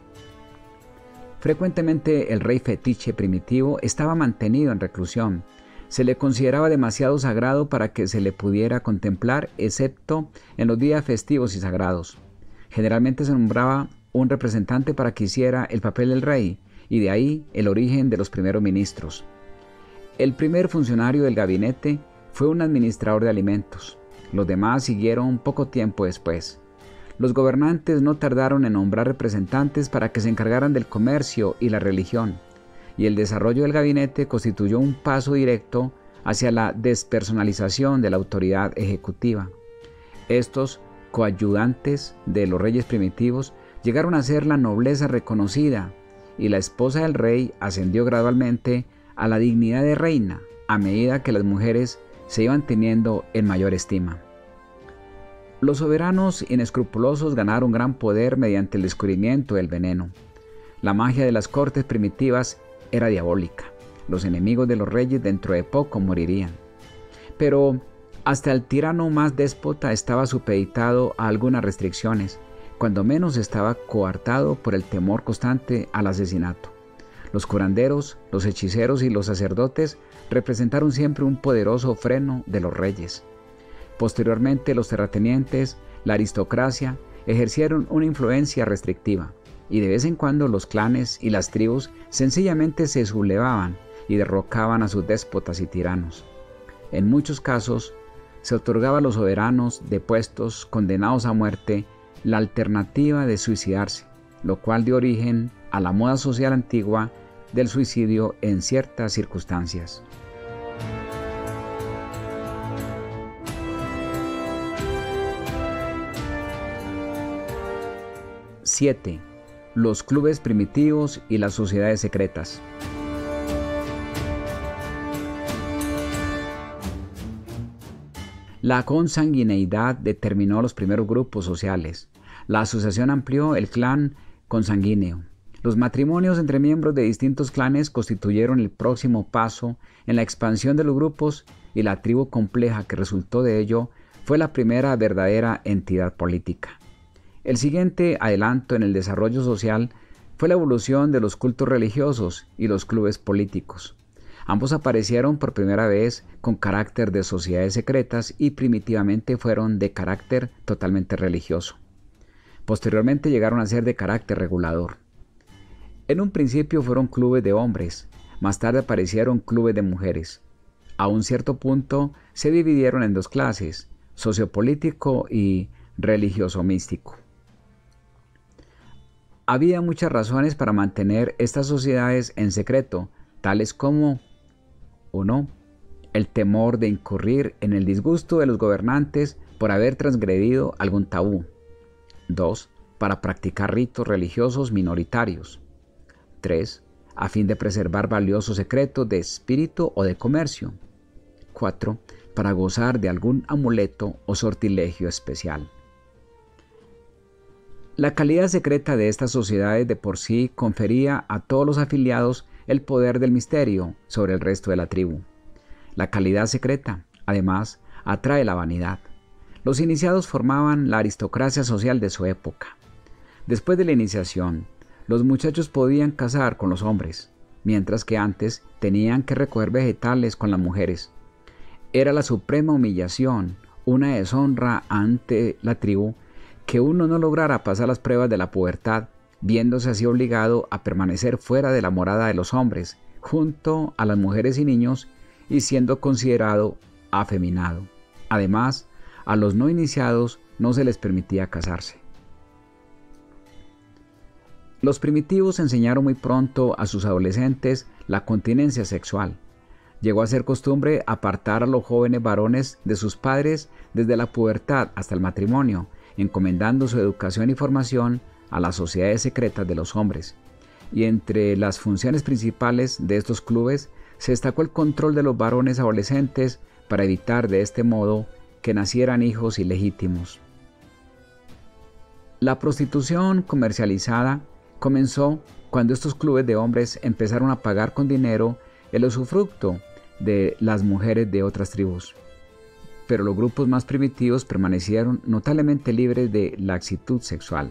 Frecuentemente el rey fetiche primitivo estaba mantenido en reclusión. Se le consideraba demasiado sagrado para que se le pudiera contemplar, excepto en los días festivos y sagrados. Generalmente se nombraba un representante para que hiciera el papel del rey, y de ahí el origen de los primeros ministros. El primer funcionario del gabinete fue un administrador de alimentos. Los demás siguieron poco tiempo después. Los gobernantes no tardaron en nombrar representantes para que se encargaran del comercio y la religión, y el desarrollo del gabinete constituyó un paso directo hacia la despersonalización de la autoridad ejecutiva. Estos coayudantes de los reyes primitivos llegaron a ser la nobleza reconocida, y la esposa del rey ascendió gradualmente a la dignidad de reina a medida que las mujeres se iban teniendo en mayor estima. Los soberanos inescrupulosos ganaron gran poder mediante el descubrimiento del veneno. La magia de las cortes primitivas era diabólica. Los enemigos de los reyes dentro de poco morirían. Pero hasta el tirano más déspota estaba supeditado a algunas restricciones, cuando menos estaba coartado por el temor constante al asesinato. Los curanderos, los hechiceros y los sacerdotes representaron siempre un poderoso freno de los reyes. Posteriormente, los terratenientes, la aristocracia, ejercieron una influencia restrictiva, y de vez en cuando los clanes y las tribus sencillamente se sublevaban y derrocaban a sus déspotas y tiranos. En muchos casos, se otorgaba a los soberanos depuestos condenados a muerte la alternativa de suicidarse, lo cual dio origen a la moda social antigua del suicidio en ciertas circunstancias. siete. Los clubes primitivos y las sociedades secretas. La consanguineidad determinó los primeros grupos sociales. La asociación amplió el clan consanguíneo. Los matrimonios entre miembros de distintos clanes constituyeron el próximo paso en la expansión de los grupos, y la tribu compleja que resultó de ello fue la primera verdadera entidad política. El siguiente adelanto en el desarrollo social fue la evolución de los cultos religiosos y los clubes políticos. Ambos aparecieron por primera vez con carácter de sociedades secretas y primitivamente fueron de carácter totalmente religioso. Posteriormente llegaron a ser de carácter regulador. En un principio fueron clubes de hombres, más tarde aparecieron clubes de mujeres. A un cierto punto se dividieron en dos clases, sociopolítico y religioso-místico. Había muchas razones para mantener estas sociedades en secreto, tales como uno. El temor de incurrir en el disgusto de los gobernantes por haber transgredido algún tabú. dos. Para practicar ritos religiosos minoritarios. tres. A fin de preservar valiosos secretos de espíritu o de comercio. cuatro. Para gozar de algún amuleto o sortilegio especial. La calidad secreta de estas sociedades de por sí confería a todos los afiliados el poder del misterio sobre el resto de la tribu. La calidad secreta, además, atrae la vanidad. Los iniciados formaban la aristocracia social de su época. Después de la iniciación, los muchachos podían cazar con los hombres, mientras que antes tenían que recoger vegetales con las mujeres. Era la suprema humillación una deshonra ante la tribu que uno no lograra pasar las pruebas de la pubertad, viéndose así obligado a permanecer fuera de la morada de los hombres, junto a las mujeres y niños, y siendo considerado afeminado. Además, a los no iniciados no se les permitía casarse. Los primitivos enseñaron muy pronto a sus adolescentes la continencia sexual. Llegó a ser costumbre apartar a los jóvenes varones de sus padres desde la pubertad hasta el matrimonio, encomendando su educación y formación a las sociedades secretas de los hombres. Y entre las funciones principales de estos clubes se destacó el control de los varones adolescentes para evitar de este modo que nacieran hijos ilegítimos. La prostitución comercializada comenzó cuando estos clubes de hombres empezaron a pagar con dinero el usufructo de las mujeres de otras tribus. Pero los grupos más primitivos permanecieron notablemente libres de laxitud sexual.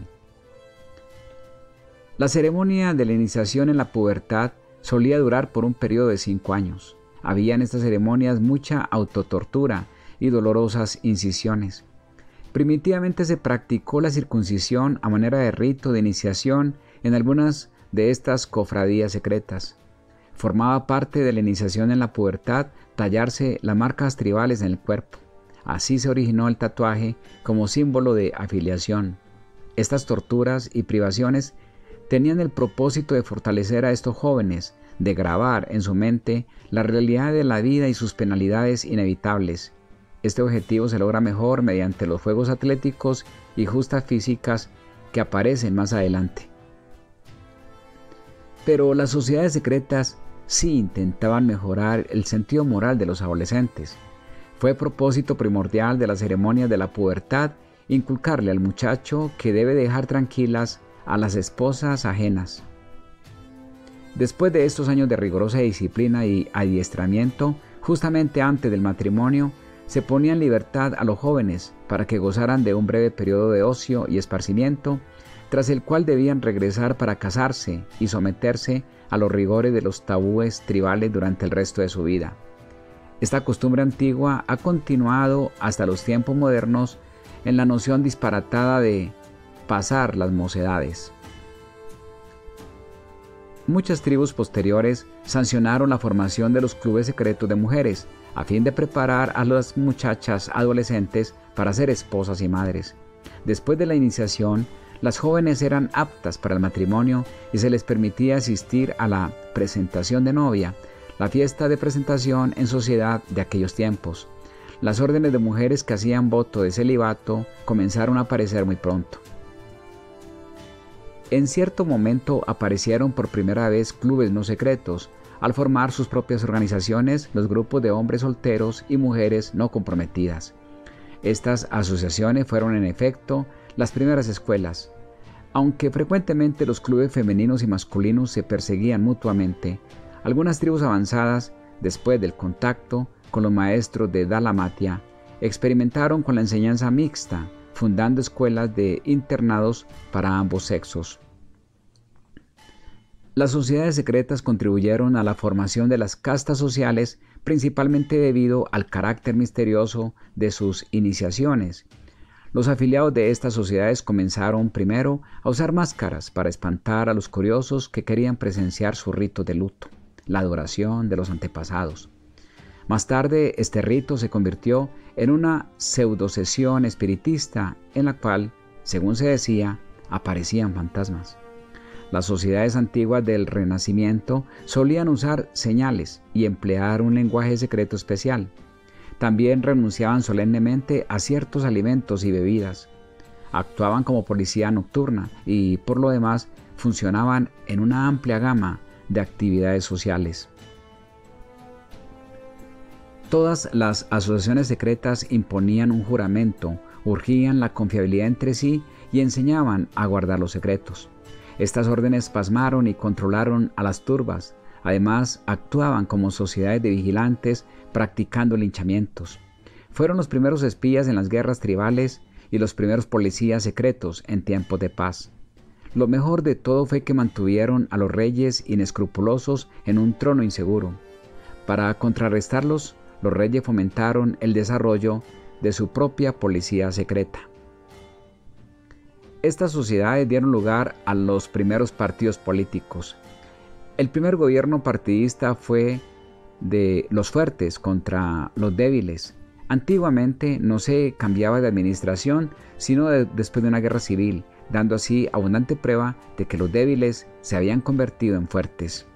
La ceremonia de la iniciación en la pubertad solía durar por un periodo de cinco años. Había en estas ceremonias mucha autotortura y dolorosas incisiones. Primitivamente se practicó la circuncisión a manera de rito de iniciación en algunas de estas cofradías secretas. Formaba parte de la iniciación en la pubertad tallarse las marcas tribales en el cuerpo. Así se originó el tatuaje como símbolo de afiliación. Estas torturas y privaciones tenían el propósito de fortalecer a estos jóvenes, de grabar en su mente la realidad de la vida y sus penalidades inevitables. Este objetivo se logra mejor mediante los juegos atléticos y justas físicas que aparecen más adelante. Pero las sociedades secretas sí intentaban mejorar el sentido moral de los adolescentes. Fue propósito primordial de las ceremonias de la pubertad inculcarle al muchacho que debe dejar tranquilas a las esposas ajenas. Después de estos años de rigurosa disciplina y adiestramiento, justamente antes del matrimonio, se ponía en libertad a los jóvenes para que gozaran de un breve periodo de ocio y esparcimiento, tras el cual debían regresar para casarse y someterse a los rigores de los tabúes tribales durante el resto de su vida. Esta costumbre antigua ha continuado hasta los tiempos modernos en la noción disparatada de pasar las mocedades. Muchas tribus posteriores sancionaron la formación de los clubes secretos de mujeres a fin de preparar a las muchachas adolescentes para ser esposas y madres. Después de la iniciación, las jóvenes eran aptas para el matrimonio y se les permitía asistir a la presentación de novia, la fiesta de presentación en sociedad de aquellos tiempos. Las órdenes de mujeres que hacían voto de celibato comenzaron a aparecer muy pronto. En cierto momento aparecieron por primera vez clubes no secretos, al formar sus propias organizaciones los grupos de hombres solteros y mujeres no comprometidas. Estas asociaciones fueron en efecto las primeras escuelas. Aunque frecuentemente los clubes femeninos y masculinos se perseguían mutuamente, algunas tribus avanzadas, después del contacto con los maestros de Dalmatia, experimentaron con la enseñanza mixta, fundando escuelas de internados para ambos sexos. Las sociedades secretas contribuyeron a la formación de las castas sociales, principalmente debido al carácter misterioso de sus iniciaciones. Los afiliados de estas sociedades comenzaron primero a usar máscaras para espantar a los curiosos que querían presenciar su rito de luto, la adoración de los antepasados. Más tarde, este rito se convirtió en una pseudosesión espiritista en la cual, según se decía, aparecían fantasmas. Las sociedades antiguas del Renacimiento solían usar señales y emplear un lenguaje secreto especial. También renunciaban solemnemente a ciertos alimentos y bebidas. Actuaban como policía nocturna y, por lo demás, funcionaban en una amplia gama de actividades sociales. Todas las asociaciones secretas imponían un juramento, urgían la confiabilidad entre sí y enseñaban a guardar los secretos. Estas órdenes pasmaron y controlaron a las turbas. Además, actuaban como sociedades de vigilantes practicando linchamientos. Fueron los primeros espías en las guerras tribales y los primeros policías secretos en tiempos de paz. Lo mejor de todo fue que mantuvieron a los reyes inescrupulosos en un trono inseguro. Para contrarrestarlos, los reyes fomentaron el desarrollo de su propia policía secreta. Estas sociedades dieron lugar a los primeros partidos políticos. El primer gobierno partidista fue de los fuertes contra los débiles. Antiguamente no se cambiaba de administración sino de, después de una guerra civil, dando así abundante prueba de que los débiles se habían convertido en fuertes.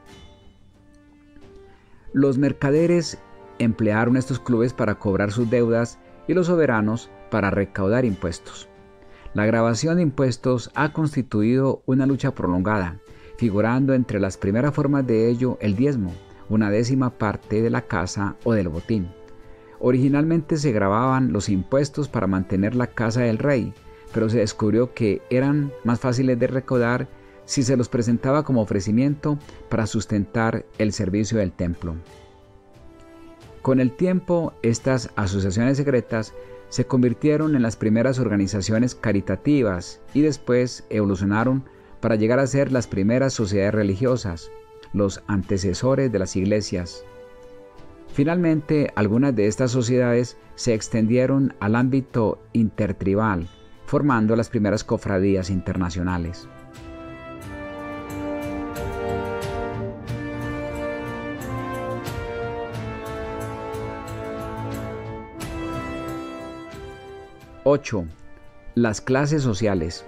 Los mercaderes emplearon estos clubes para cobrar sus deudas y los soberanos para recaudar impuestos. La gravación de impuestos ha constituido una lucha prolongada, figurando entre las primeras formas de ello el diezmo, una décima parte de la casa o del botín. Originalmente se gravaban los impuestos para mantener la casa del rey, pero se descubrió que eran más fáciles de recaudar si se los presentaba como ofrecimiento para sustentar el servicio del templo. Con el tiempo, estas asociaciones secretas se convirtieron en las primeras organizaciones caritativas y después evolucionaron para llegar a ser las primeras sociedades religiosas, los antecesores de las iglesias. Finalmente, algunas de estas sociedades se extendieron al ámbito intertribal, formando las primeras cofradías internacionales. ocho. Las clases sociales.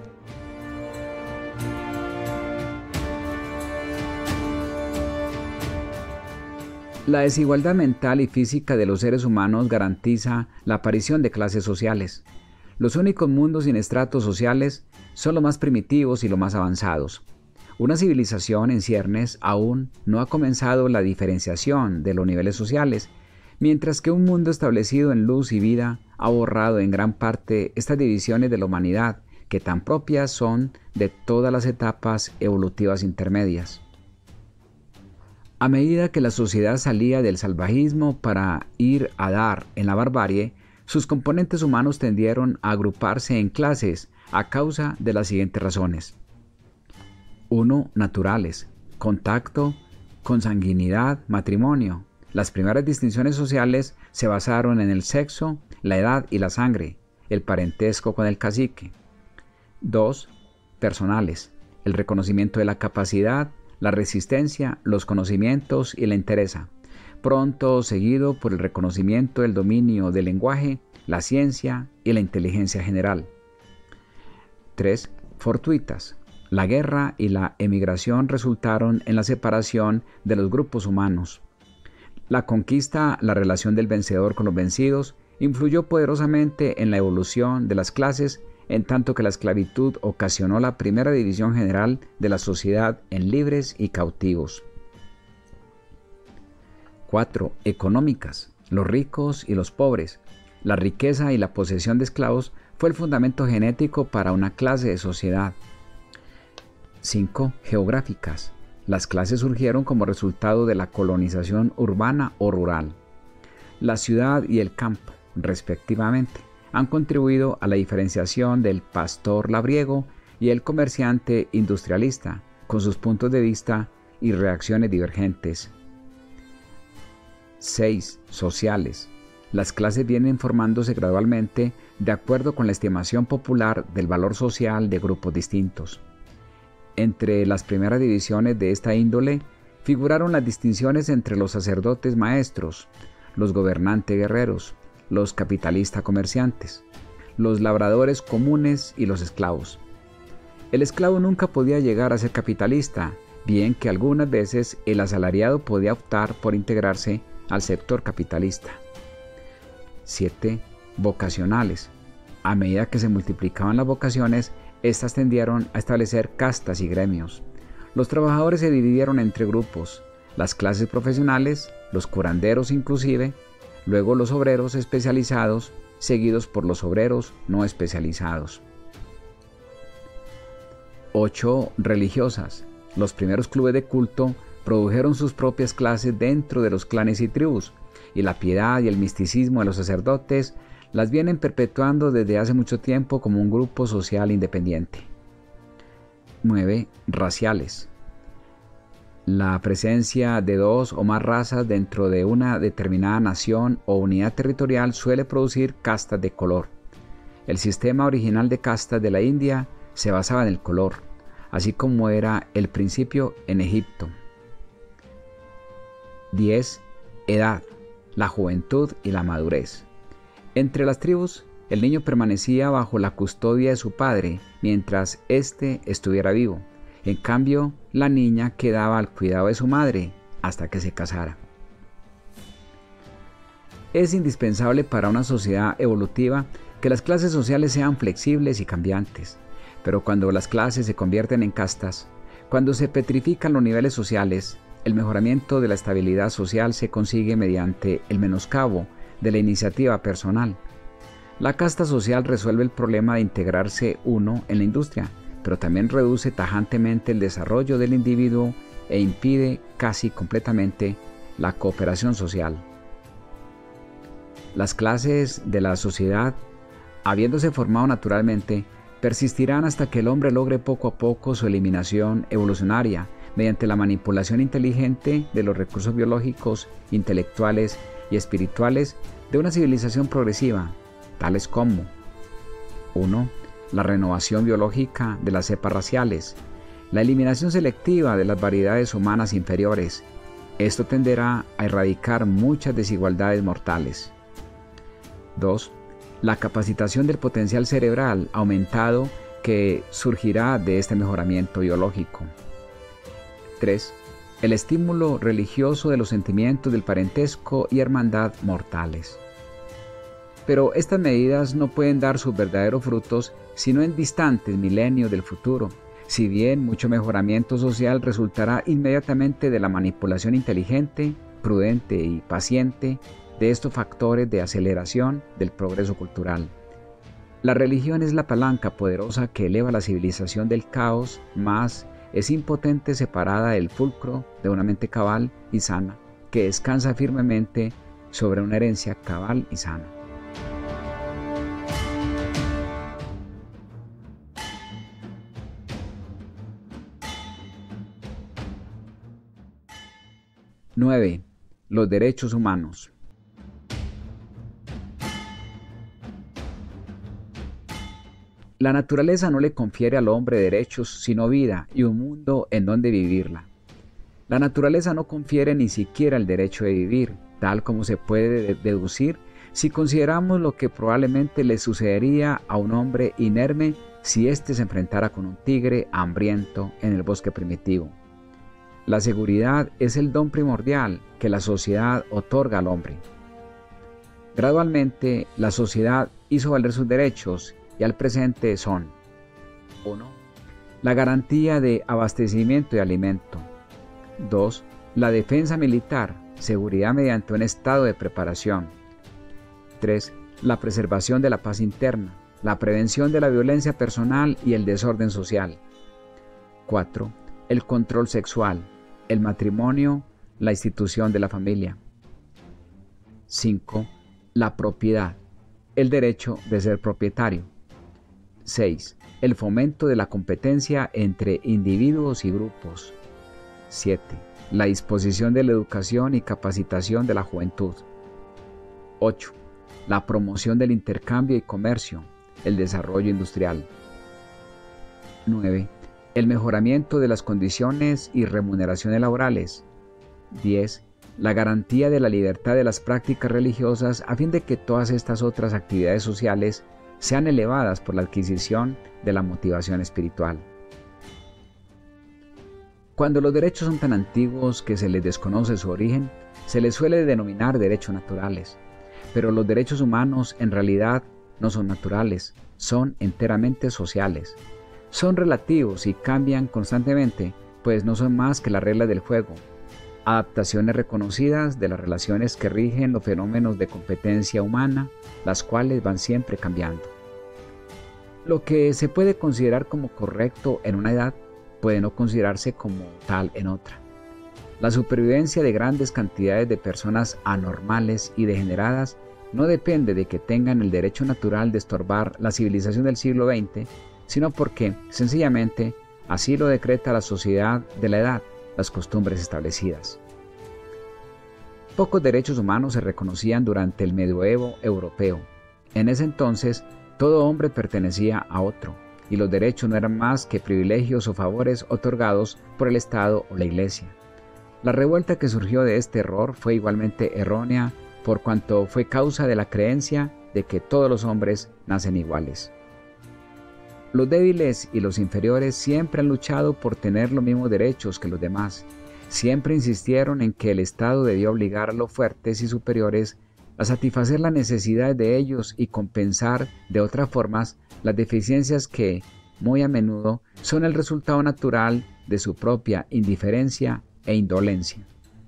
La desigualdad mental y física de los seres humanos garantiza la aparición de clases sociales. Los únicos mundos sin estratos sociales son los más primitivos y los más avanzados. Una civilización en ciernes aún no ha comenzado la diferenciación de los niveles sociales, mientras que un mundo establecido en luz y vida ha borrado en gran parte estas divisiones de la humanidad que tan propias son de todas las etapas evolutivas intermedias. A medida que la sociedad salía del salvajismo para ir a dar en la barbarie, sus componentes humanos tendieron a agruparse en clases a causa de las siguientes razones. uno. Naturales: contacto, consanguinidad, matrimonio. Las primeras distinciones sociales se basaron en el sexo, la edad y la sangre, el parentesco con el cacique. dos. Personales: el reconocimiento de la capacidad, la resistencia, los conocimientos y la entereza, pronto seguido por el reconocimiento del dominio del lenguaje, la ciencia y la inteligencia general. tres. Fortuitas: la guerra y la emigración resultaron en la separación de los grupos humanos. La conquista, la relación del vencedor con los vencidos, influyó poderosamente en la evolución de las clases, en tanto que la esclavitud ocasionó la primera división general de la sociedad en libres y cautivos. cuatro. Económicas: los ricos y los pobres. La riqueza y la posesión de esclavos fue el fundamento genético para una clase de sociedad. cinco. Geográficas: las clases surgieron como resultado de la colonización urbana o rural. La ciudad y el campo, respectivamente, han contribuido a la diferenciación del pastor labriego y el comerciante industrialista, con sus puntos de vista y reacciones divergentes. seis. Sociales: las clases vienen formándose gradualmente de acuerdo con la estimación popular del valor social de grupos distintos. Entre las primeras divisiones de esta índole figuraron las distinciones entre los sacerdotes maestros, los gobernantes guerreros, los capitalistas comerciantes, los labradores comunes y los esclavos. El esclavo nunca podía llegar a ser capitalista, bien que algunas veces el asalariado podía optar por integrarse al sector capitalista. siete. Vocacionales: a medida que se multiplicaban las vocaciones, estas tendieron a establecer castas y gremios. Los trabajadores se dividieron entre grupos: las clases profesionales, los curanderos inclusive, luego los obreros especializados, seguidos por los obreros no especializados. ocho. Religiosas: los primeros clubes de culto produjeron sus propias clases dentro de los clanes y tribus, y la piedad y el misticismo de los sacerdotes las vienen perpetuando desde hace mucho tiempo como un grupo social independiente. nueve. Raciales: La presencia de dos o más razas dentro de una determinada nación o unidad territorial suele producir castas de color. El sistema original de castas de la India se basaba en el color, así como era el principio en Egipto. diez. Edad, la juventud y la madurez. Entre las tribus, el niño permanecía bajo la custodia de su padre mientras éste estuviera vivo. En cambio, la niña quedaba al cuidado de su madre hasta que se casara. Es indispensable para una sociedad evolutiva que las clases sociales sean flexibles y cambiantes, pero cuando las clases se convierten en castas, cuando se petrifican los niveles sociales, el mejoramiento de la estabilidad social se consigue mediante el menoscabo de la iniciativa personal. La casta social resuelve el problema de integrarse uno en la industria, pero también reduce tajantemente el desarrollo del individuo e impide casi completamente la cooperación social. Las clases de la sociedad, habiéndose formado naturalmente, persistirán hasta que el hombre logre poco a poco su eliminación evolucionaria mediante la manipulación inteligente de los recursos biológicos, intelectuales y espirituales de una civilización progresiva, tales como uno. La renovación biológica de las cepas raciales, la eliminación selectiva de las variedades humanas inferiores. Esto tenderá a erradicar muchas desigualdades mortales. dos. La capacitación del potencial cerebral aumentado que surgirá de este mejoramiento biológico. tres. El estímulo religioso de los sentimientos del parentesco y hermandad mortales. Pero estas medidas no pueden dar sus verdaderos frutos sino en distantes milenios del futuro, si bien mucho mejoramiento social resultará inmediatamente de la manipulación inteligente, prudente y paciente de estos factores de aceleración del progreso cultural. La religión es la palanca poderosa que eleva la civilización del caos, mas es impotente separada del fulcro de una mente cabal y sana, que descansa firmemente sobre una herencia cabal y sana. nueve. Los derechos humanos. La naturaleza no le confiere al hombre derechos sino vida y un mundo en donde vivirla. La naturaleza no confiere ni siquiera el derecho de vivir, tal como se puede deducir si consideramos lo que probablemente le sucedería a un hombre inerme si éste se enfrentara con un tigre hambriento en el bosque primitivo. La seguridad es el don primordial que la sociedad otorga al hombre. Gradualmente, la sociedad hizo valer sus derechos y al presente son uno. La garantía de abastecimiento de alimento. dos. La defensa militar, seguridad mediante un estado de preparación. tres. La preservación de la paz interna, la prevención de la violencia personal y el desorden social. cuatro. El control sexual, el matrimonio, la institución de la familia. cinco. La propiedad, el derecho de ser propietario. seis. El fomento de la competencia entre individuos y grupos. siete. La disposición de la educación y capacitación de la juventud. ocho. La promoción del intercambio y comercio, el desarrollo industrial. nueve. El mejoramiento de las condiciones y remuneraciones laborales. diez. La garantía de la libertad de las prácticas religiosas a fin de que todas estas otras actividades sociales sean elevadas por la adquisición de la motivación espiritual. Cuando los derechos son tan antiguos que se les desconoce su origen, se les suele denominar derechos naturales, pero los derechos humanos en realidad no son naturales, son enteramente sociales. Son relativos y cambian constantemente, pues no son más que las reglas del juego, adaptaciones reconocidas de las relaciones que rigen los fenómenos de competencia humana, las cuales van siempre cambiando. Lo que se puede considerar como correcto en una edad puede no considerarse como tal en otra. La supervivencia de grandes cantidades de personas anormales y degeneradas no depende de que tengan el derecho natural de estorbar la civilización del siglo veinte, sino porque, sencillamente, así lo decreta la sociedad de la edad, las costumbres establecidas. Pocos derechos humanos se reconocían durante el medioevo europeo. En ese entonces, todo hombre pertenecía a otro, y los derechos no eran más que privilegios o favores otorgados por el Estado o la Iglesia. La revuelta que surgió de este error fue igualmente errónea por cuanto fue causa de la creencia de que todos los hombres nacen iguales. Los débiles y los inferiores siempre han luchado por tener los mismos derechos que los demás. Siempre insistieron en que el Estado debía obligar a los fuertes y superiores a satisfacer las necesidades de ellos y compensar de otras formas las deficiencias que, muy a menudo, son el resultado natural de su propia indiferencia e indolencia.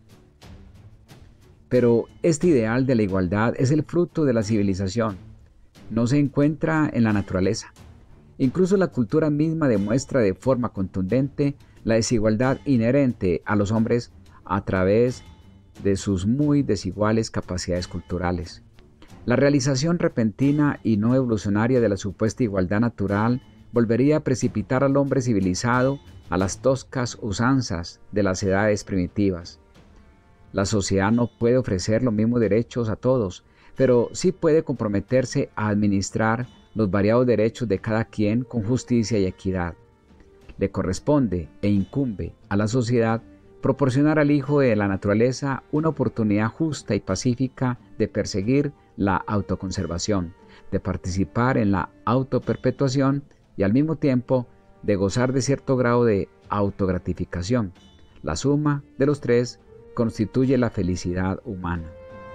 Pero este ideal de la igualdad es el fruto de la civilización. No se encuentra en la naturaleza. Incluso la cultura misma demuestra de forma contundente la desigualdad inherente a los hombres a través de sus muy desiguales capacidades culturales. La realización repentina y no evolucionaria de la supuesta igualdad natural volvería a precipitar al hombre civilizado a las toscas usanzas de las edades primitivas. La sociedad no puede ofrecer los mismos derechos a todos, pero sí puede comprometerse a administrar los variados derechos de cada quien con justicia y equidad. Le corresponde e incumbe a la sociedad proporcionar al hijo de la naturaleza una oportunidad justa y pacífica de perseguir la autoconservación, de participar en la autoperpetuación y al mismo tiempo de gozar de cierto grado de autogratificación. La suma de los tres constituye la felicidad humana.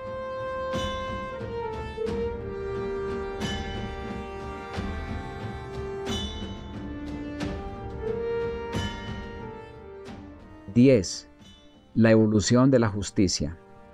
diez. La evolución de la justicia.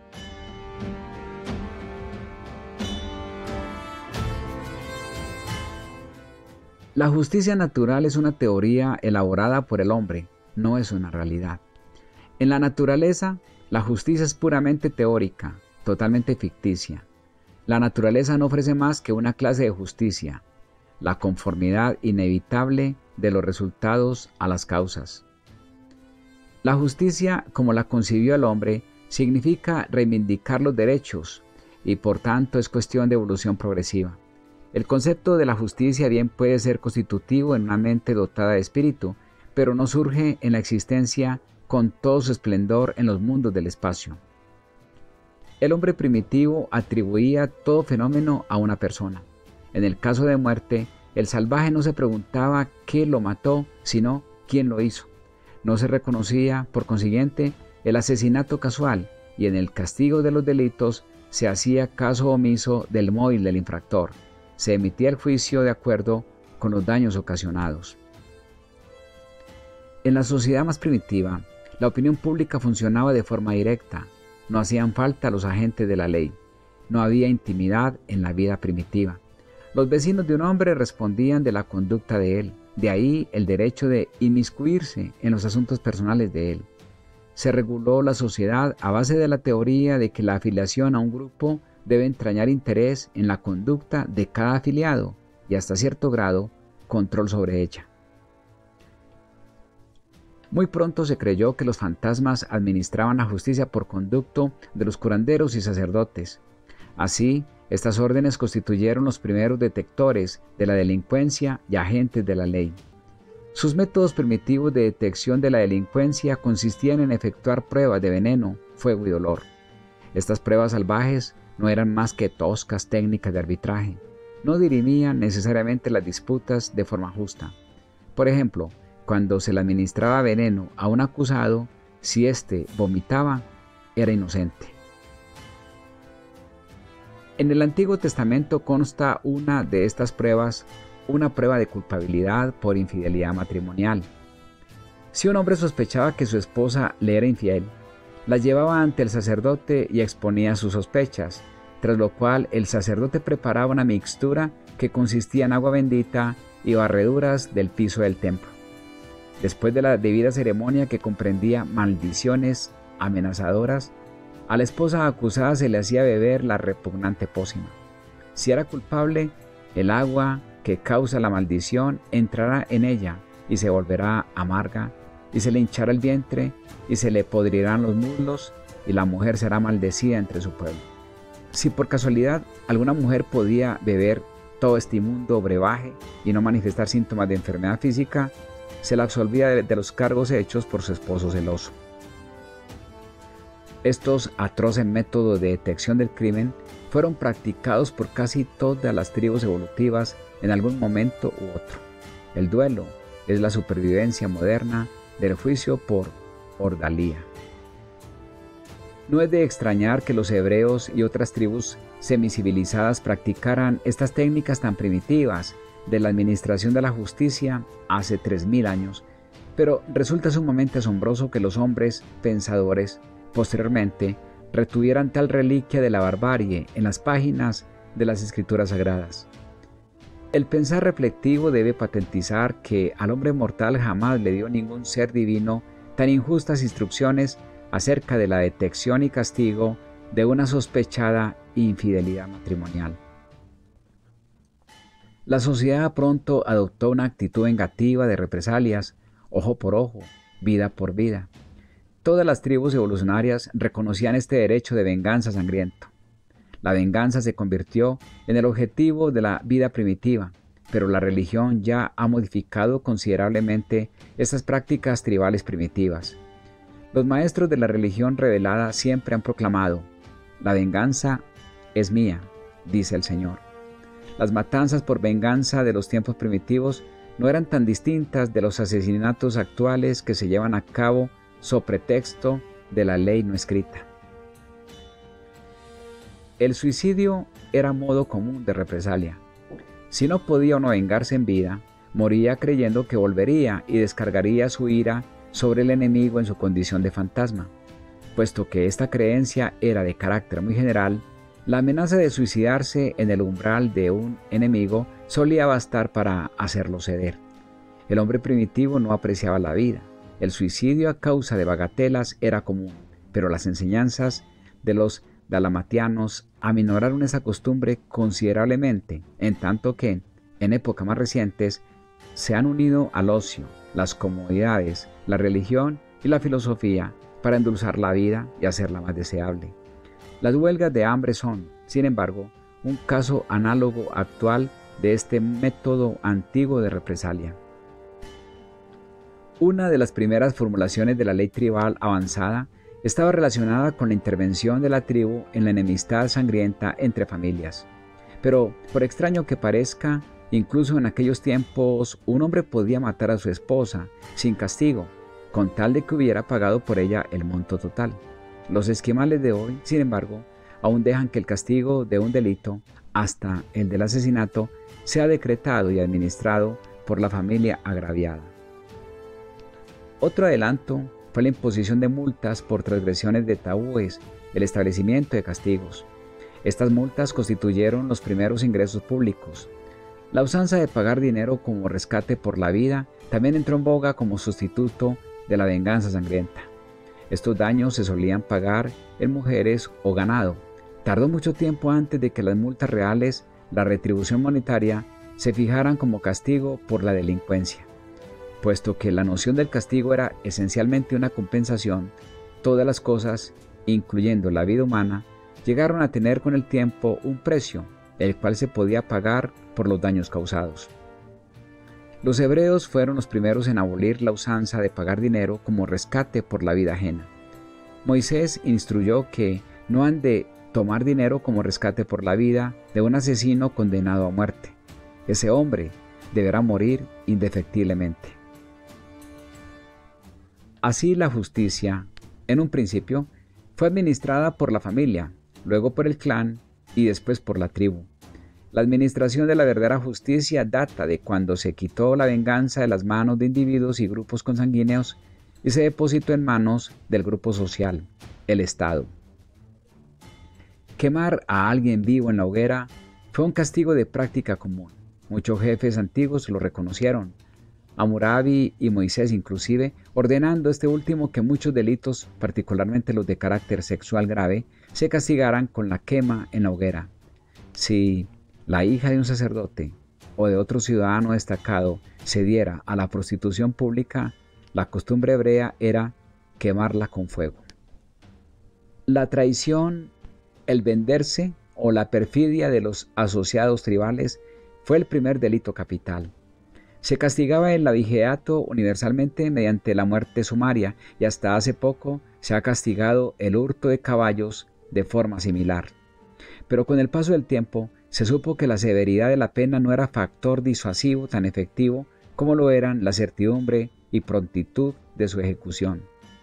La justicia natural es una teoría elaborada por el hombre, no es una realidad. En la naturaleza, la justicia es puramente teórica, totalmente ficticia. La naturaleza no ofrece más que una clase de justicia, la conformidad inevitable de los resultados a las causas. La justicia, como la concibió el hombre, significa reivindicar los derechos y por tanto es cuestión de evolución progresiva. El concepto de la justicia bien puede ser constitutivo en una mente dotada de espíritu, pero no surge en la existencia con todo su esplendor en los mundos del espacio. El hombre primitivo atribuía todo fenómeno a una persona. En el caso de muerte, el salvaje no se preguntaba qué lo mató, sino quién lo hizo. No se reconocía, por consiguiente, el asesinato casual y en el castigo de los delitos se hacía caso omiso del móvil del infractor. Se emitía el juicio de acuerdo con los daños ocasionados. En la sociedad más primitiva, la opinión pública funcionaba de forma directa. No hacían falta los agentes de la ley. No había intimidad en la vida primitiva. Los vecinos de un hombre respondían de la conducta de él. De ahí el derecho de inmiscuirse en los asuntos personales de él. Se reguló la sociedad a base de la teoría de que la afiliación a un grupo debe entrañar interés en la conducta de cada afiliado y hasta cierto grado control sobre ella. Muy pronto se creyó que los fantasmas administraban la justicia por conducto de los curanderos y sacerdotes. Así, estas órdenes constituyeron los primeros detectores de la delincuencia y agentes de la ley. Sus métodos primitivos de detección de la delincuencia consistían en efectuar pruebas de veneno, fuego y dolor. Estas pruebas salvajes no eran más que toscas técnicas de arbitraje. No dirimían necesariamente las disputas de forma justa. Por ejemplo, cuando se le administraba veneno a un acusado, si éste vomitaba, era inocente. En el Antiguo Testamento consta una de estas pruebas, una prueba de culpabilidad por infidelidad matrimonial. Si un hombre sospechaba que su esposa le era infiel, la llevaba ante el sacerdote y exponía sus sospechas, tras lo cual el sacerdote preparaba una mixtura que consistía en agua bendita y barreduras del piso del templo. Después de la debida ceremonia que comprendía maldiciones amenazadoras, a la esposa acusada se le hacía beber la repugnante pócima. Si era culpable, el agua que causa la maldición entrará en ella y se volverá amarga, y se le hinchará el vientre, y se le podrirán los muslos, y la mujer será maldecida entre su pueblo. Si por casualidad alguna mujer podía beber todo este inmundo brebaje y no manifestar síntomas de enfermedad física, se la absolvía de, de los cargos hechos por su esposo celoso. Estos atroces métodos de detección del crimen fueron practicados por casi todas las tribus evolutivas en algún momento u otro. El duelo es la supervivencia moderna del juicio por ordalía. No es de extrañar que los hebreos y otras tribus semicivilizadas practicaran estas técnicas tan primitivas de la administración de la justicia hace tres mil años, pero resulta sumamente asombroso que los hombres pensadores posteriormente retuvieran tal reliquia de la barbarie en las páginas de las escrituras sagradas. El pensar reflectivo debe patentizar que al hombre mortal jamás le dio ningún ser divino tan injustas instrucciones acerca de la detección y castigo de una sospechada infidelidad matrimonial. La sociedad pronto adoptó una actitud vengativa de represalias, ojo por ojo, vida por vida. Todas las tribus evolucionarias reconocían este derecho de venganza sangriento. La venganza se convirtió en el objetivo de la vida primitiva, pero la religión ya ha modificado considerablemente estas prácticas tribales primitivas. Los maestros de la religión revelada siempre han proclamado: la venganza es mía, dice el Señor. Las matanzas por venganza de los tiempos primitivos no eran tan distintas de los asesinatos actuales que se llevan a cabo so pretexto de la ley no escrita. El suicidio era modo común de represalia. Si no podía uno vengarse en vida, moría creyendo que volvería y descargaría su ira sobre el enemigo en su condición de fantasma. Puesto que esta creencia era de carácter muy general, la amenaza de suicidarse en el umbral de un enemigo solía bastar para hacerlo ceder. El hombre primitivo no apreciaba la vida. El suicidio a causa de bagatelas era común, pero las enseñanzas de los dalamatianos aminoraron esa costumbre considerablemente, en tanto que, en épocas más recientes, se han unido al ocio, las comodidades, la religión y la filosofía para endulzar la vida y hacerla más deseable. Las huelgas de hambre son, sin embargo, un caso análogo actual de este método antiguo de represalia. Una de las primeras formulaciones de la ley tribal avanzada estaba relacionada con la intervención de la tribu en la enemistad sangrienta entre familias. Pero, por extraño que parezca, incluso en aquellos tiempos un hombre podía matar a su esposa sin castigo, con tal de que hubiera pagado por ella el monto total. Los esquimales de hoy, sin embargo, aún dejan que el castigo de un delito, hasta el del asesinato, sea decretado y administrado por la familia agraviada. Otro adelanto fue la imposición de multas por transgresiones de tabúes, el establecimiento de castigos. Estas multas constituyeron los primeros ingresos públicos. La usanza de pagar dinero como rescate por la vida también entró en boga como sustituto de la venganza sangrienta. Estos daños se solían pagar en mujeres o ganado. Tardó mucho tiempo antes de que las multas reales, la retribución monetaria, se fijaran como castigo por la delincuencia. Puesto que la noción del castigo era esencialmente una compensación, todas las cosas, incluyendo la vida humana, llegaron a tener con el tiempo un precio, el cual se podía pagar por los daños causados. Los hebreos fueron los primeros en abolir la usanza de pagar dinero como rescate por la vida ajena. Moisés instruyó que no han de tomar dinero como rescate por la vida de un asesino condenado a muerte. Ese hombre deberá morir indefectiblemente. Así la justicia, en un principio, fue administrada por la familia, luego por el clan y después por la tribu. La administración de la verdadera justicia data de cuando se quitó la venganza de las manos de individuos y grupos consanguíneos y se depositó en manos del grupo social, el Estado. Quemar a alguien vivo en la hoguera fue un castigo de práctica común. Muchos jefes antiguos lo reconocieron. Hammurabi y Moisés inclusive, ordenando este último que muchos delitos, particularmente los de carácter sexual grave, se castigaran con la quema en la hoguera. Si la hija de un sacerdote o de otro ciudadano destacado cediera a la prostitución pública, La costumbre hebrea era quemarla con fuego. La traición, el venderse o la perfidia de los asociados tribales fue el primer delito capital. Se castigaba el abigeato universalmente mediante la muerte sumaria y hasta hace poco se ha castigado el hurto de caballos de forma similar. Pero con el paso del tiempo se supo que la severidad de la pena no era factor disuasivo tan efectivo como lo eran la certidumbre y prontitud de su ejecución.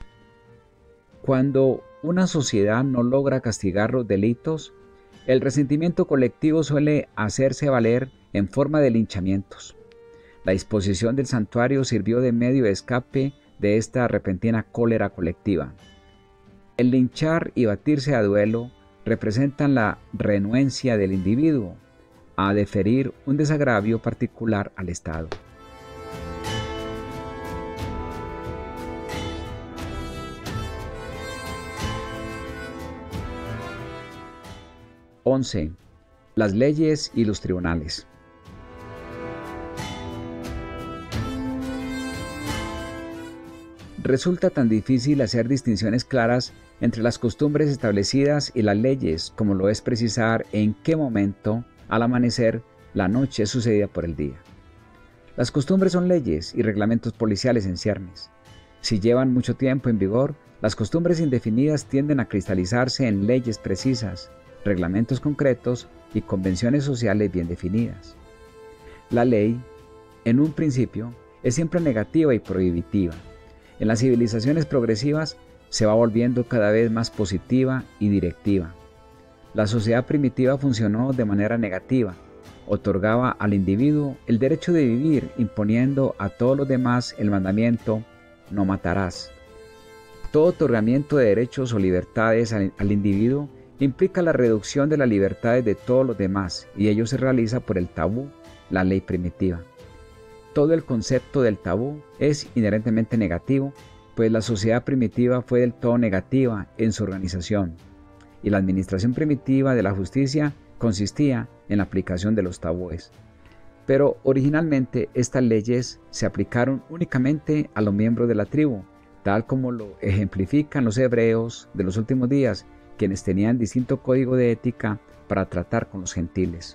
Cuando una sociedad no logra castigar los delitos, el resentimiento colectivo suele hacerse valer en forma de linchamientos. La disposición del santuario sirvió de medio de escape de esta repentina cólera colectiva. El linchar y batirse a duelo representan la renuencia del individuo a deferir un desagravio particular al Estado. once. Las leyes y los tribunales. Resulta tan difícil hacer distinciones claras entre las costumbres establecidas y las leyes como lo es precisar en qué momento, al amanecer, la noche es sucedida por el día. Las costumbres son leyes y reglamentos policiales en ciernes. Si llevan mucho tiempo en vigor, las costumbres indefinidas tienden a cristalizarse en leyes precisas, reglamentos concretos y convenciones sociales bien definidas. La ley, en un principio, es siempre negativa y prohibitiva. En las civilizaciones progresivas se va volviendo cada vez más positiva y directiva. La sociedad primitiva funcionó de manera negativa, otorgaba al individuo el derecho de vivir imponiendo a todos los demás el mandamiento «no matarás». Todo otorgamiento de derechos o libertades al, al individuo implica la reducción de las libertades de todos los demás y ello se realiza por el tabú, la ley primitiva. Todo el concepto del tabú es inherentemente negativo, pues la sociedad primitiva fue del todo negativa en su organización, y la administración primitiva de la justicia consistía en la aplicación de los tabúes. Pero originalmente estas leyes se aplicaron únicamente a los miembros de la tribu, tal como lo ejemplifican los hebreos de los últimos días, quienes tenían distinto código de ética para tratar con los gentiles.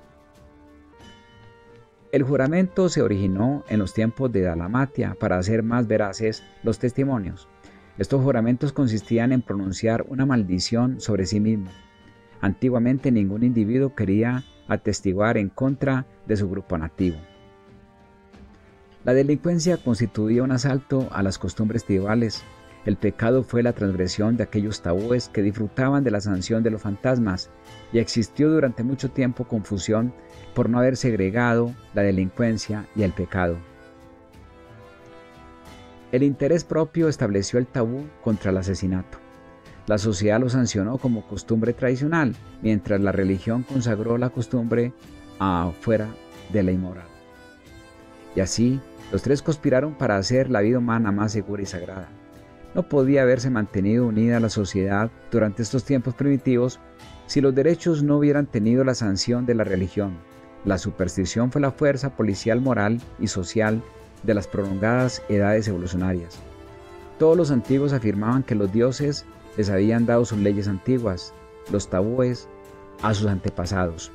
El juramento se originó en los tiempos de Dalmatia para hacer más veraces los testimonios. Estos juramentos consistían en pronunciar una maldición sobre sí mismo. Antiguamente ningún individuo quería atestiguar en contra de su grupo nativo. La delincuencia constituía un asalto a las costumbres tribales. El pecado fue la transgresión de aquellos tabúes que disfrutaban de la sanción de los fantasmas, y existió durante mucho tiempo confusión por no haber segregado la delincuencia y el pecado. El interés propio estableció el tabú contra el asesinato. La sociedad lo sancionó como costumbre tradicional, mientras la religión consagró la costumbre afuera de la inmoral. Y así, los tres conspiraron para hacer la vida humana más segura y sagrada. No podía haberse mantenido unida la sociedad durante estos tiempos primitivos si los derechos no hubieran tenido la sanción de la religión. La superstición fue la fuerza policial moral y social de las prolongadas edades evolucionarias. Todos los antiguos afirmaban que los dioses les habían dado sus leyes antiguas, los tabúes, a sus antepasados.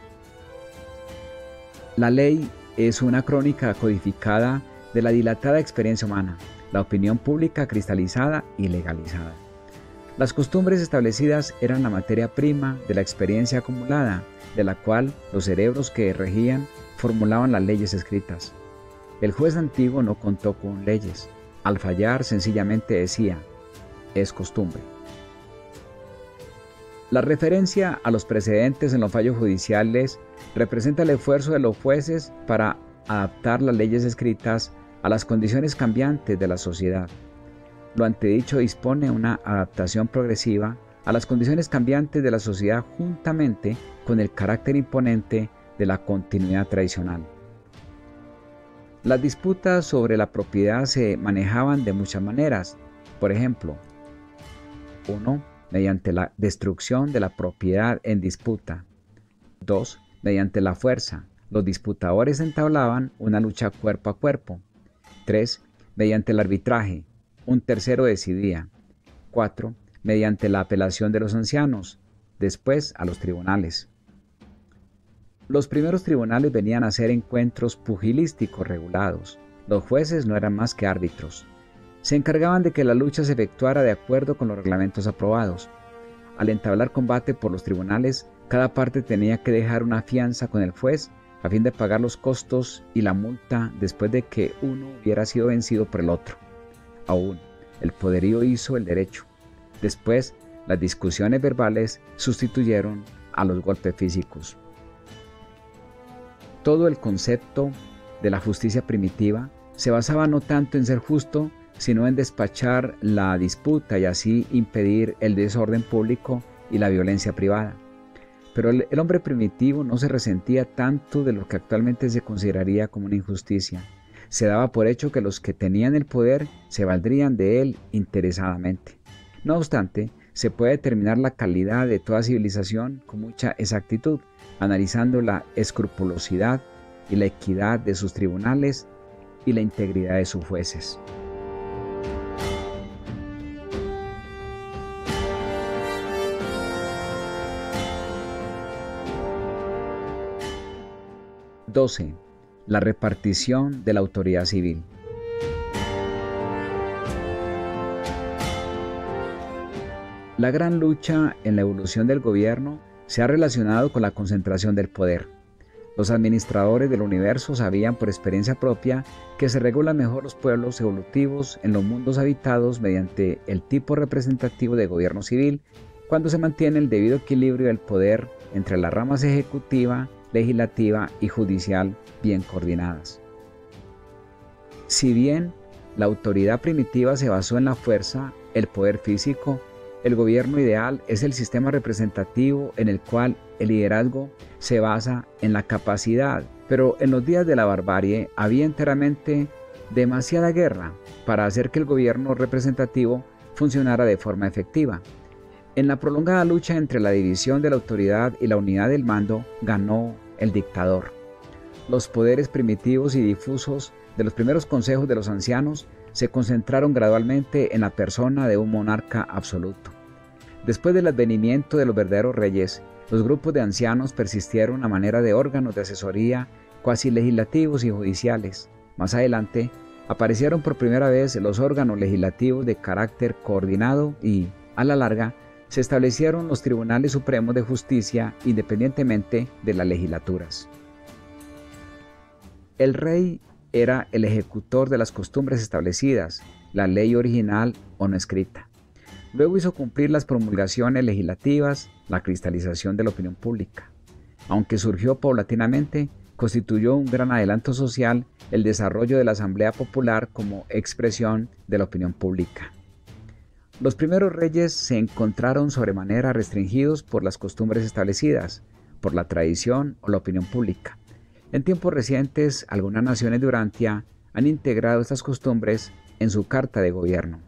La ley es una crónica codificada de la dilatada experiencia humana, la opinión pública cristalizada y legalizada. Las costumbres establecidas eran la materia prima de la experiencia acumulada, de la cual los cerebros que regían formulaban las leyes escritas. El juez antiguo no contó con leyes. Al fallar sencillamente decía, es costumbre. La referencia a los precedentes en los fallos judiciales representa el esfuerzo de los jueces para adaptar las leyes escritas a las condiciones cambiantes de la sociedad. Lo antedicho dispone una adaptación progresiva a las condiciones cambiantes de la sociedad juntamente con el carácter imponente de la continuidad tradicional. Las disputas sobre la propiedad se manejaban de muchas maneras. Por ejemplo, uno. Mediante la destrucción de la propiedad en disputa. dos. Mediante la fuerza. Los disputadores entablaban una lucha cuerpo a cuerpo. tres. mediante el arbitraje, un tercero decidía. cuatro. Mediante la apelación de los ancianos, después a los tribunales. Los primeros tribunales venían a ser encuentros pugilísticos regulados. Los jueces no eran más que árbitros. Se encargaban de que la lucha se efectuara de acuerdo con los reglamentos aprobados. Al entablar combate por los tribunales, cada parte tenía que dejar una fianza con el juez a fin de pagar los costos y la multa después de que uno hubiera sido vencido por el otro. Aún, el poderío hizo el derecho. Después, las discusiones verbales sustituyeron a los golpes físicos. Todo el concepto de la justicia primitiva se basaba no tanto en ser justo, sino en despachar la disputa y así impedir el desorden público y la violencia privada. Pero el, el hombre primitivo no se resentía tanto de lo que actualmente se consideraría como una injusticia. Se daba por hecho que los que tenían el poder se valdrían de él interesadamente. No obstante, se puede determinar la calidad de toda civilización con mucha exactitud, analizando la escrupulosidad y la equidad de sus tribunales y la integridad de sus jueces. doce. La repartición de la autoridad civil. La gran lucha en la evolución del gobierno se ha relacionado con la concentración del poder. Los administradores del universo sabían por experiencia propia que se regulan mejor los pueblos evolutivos en los mundos habitados mediante el tipo representativo de gobierno civil, cuando se mantiene el debido equilibrio del poder entre las ramas ejecutiva, legislativa y judicial bien coordinadas. Si bien la autoridad primitiva se basó en la fuerza, el poder físico, el gobierno ideal es el sistema representativo en el cual el liderazgo se basa en la capacidad, pero en los días de la barbarie había enteramente demasiada guerra para hacer que el gobierno representativo funcionara de forma efectiva. En la prolongada lucha entre la división de la autoridad y la unidad del mando, ganó el dictador. Los poderes primitivos y difusos de los primeros consejos de los ancianos se concentraron gradualmente en la persona de un monarca absoluto. Después del advenimiento de los verdaderos reyes, los grupos de ancianos persistieron a manera de órganos de asesoría cuasi legislativos y judiciales. Más adelante, aparecieron por primera vez los órganos legislativos de carácter coordinado y, a la larga, se establecieron los tribunales supremos de justicia independientemente de las legislaturas. El rey era el ejecutor de las costumbres establecidas, la ley original o no escrita. Luego hizo cumplir las promulgaciones legislativas, la cristalización de la opinión pública. Aunque surgió paulatinamente, constituyó un gran adelanto social el desarrollo de la Asamblea Popular como expresión de la opinión pública. Los primeros reyes se encontraron sobremanera restringidos por las costumbres establecidas, por la tradición o la opinión pública. En tiempos recientes, algunas naciones de Urantia han integrado estas costumbres en su carta de gobierno.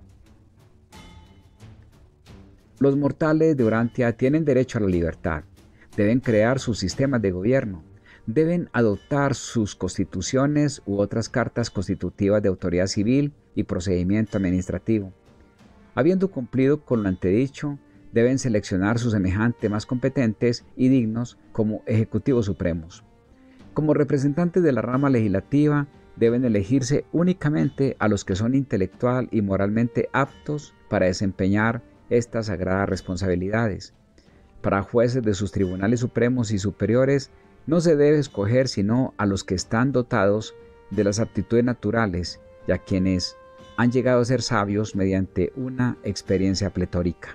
Los mortales de Urantia tienen derecho a la libertad, deben crear sus sistemas de gobierno, deben adoptar sus constituciones u otras cartas constitutivas de autoridad civil y procedimiento administrativo. Habiendo cumplido con lo antedicho, deben seleccionar sus semejantes más competentes y dignos como ejecutivos supremos. Como representantes de la rama legislativa, deben elegirse únicamente a los que son intelectual y moralmente aptos para desempeñar estas sagradas responsabilidades. Para jueces de sus tribunales supremos y superiores, no se debe escoger sino a los que están dotados de las aptitudes naturales y a quienes han llegado a ser sabios mediante una experiencia pletórica.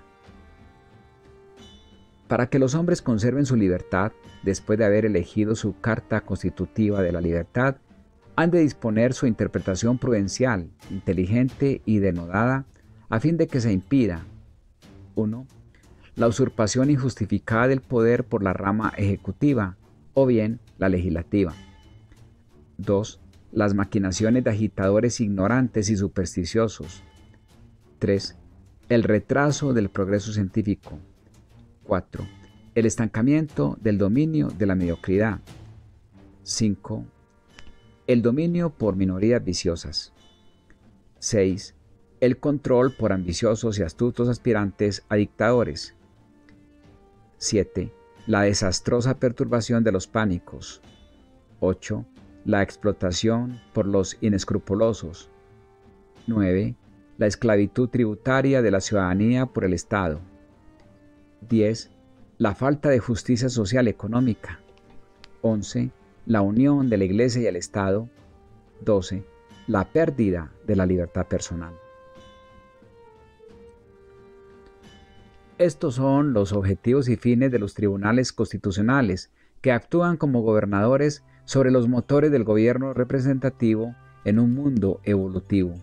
Para que los hombres conserven su libertad, después de haber elegido su Carta Constitutiva de la Libertad, han de disponer su interpretación prudencial, inteligente y denodada, a fin de que se impida uno. La usurpación injustificada del poder por la rama ejecutiva, o bien la legislativa. dos. Las maquinaciones de agitadores ignorantes y supersticiosos. tres. El retraso del progreso científico. cuatro. El estancamiento del dominio de la mediocridad. cinco. El dominio por minorías viciosas. seis. El control por ambiciosos y astutos aspirantes a dictadores. siete. La desastrosa perturbación de los pánicos. ocho. La explotación por los inescrupulosos. nueve. La esclavitud tributaria de la ciudadanía por el Estado. diez. La falta de justicia social económica. once. La unión de la Iglesia y el Estado. doce. La pérdida de la libertad personal. Estos son los objetivos y fines de los tribunales constitucionales, que actúan como gobernadores sobre los motores del gobierno representativo en un mundo evolutivo.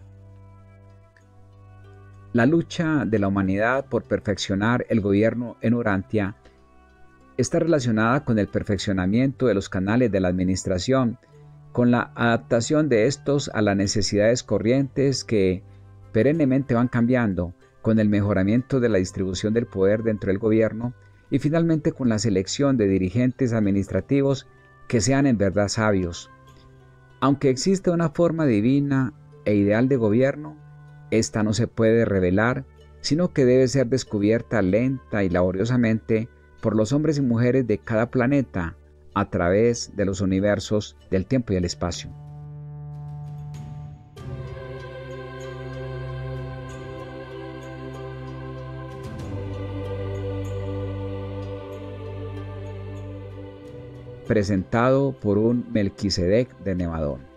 La lucha de la humanidad por perfeccionar el gobierno en Urantia está relacionada con el perfeccionamiento de los canales de la administración, con la adaptación de estos a las necesidades corrientes que perennemente van cambiando, con el mejoramiento de la distribución del poder dentro del gobierno y finalmente con la selección de dirigentes administrativos que sean en verdad sabios. Aunque existe una forma divina e ideal de gobierno, esta no se puede revelar, sino que debe ser descubierta lenta y laboriosamente por los hombres y mujeres de cada planeta a través de los universos del tiempo y el espacio. Presentado por un Melquisedec de Nevadón.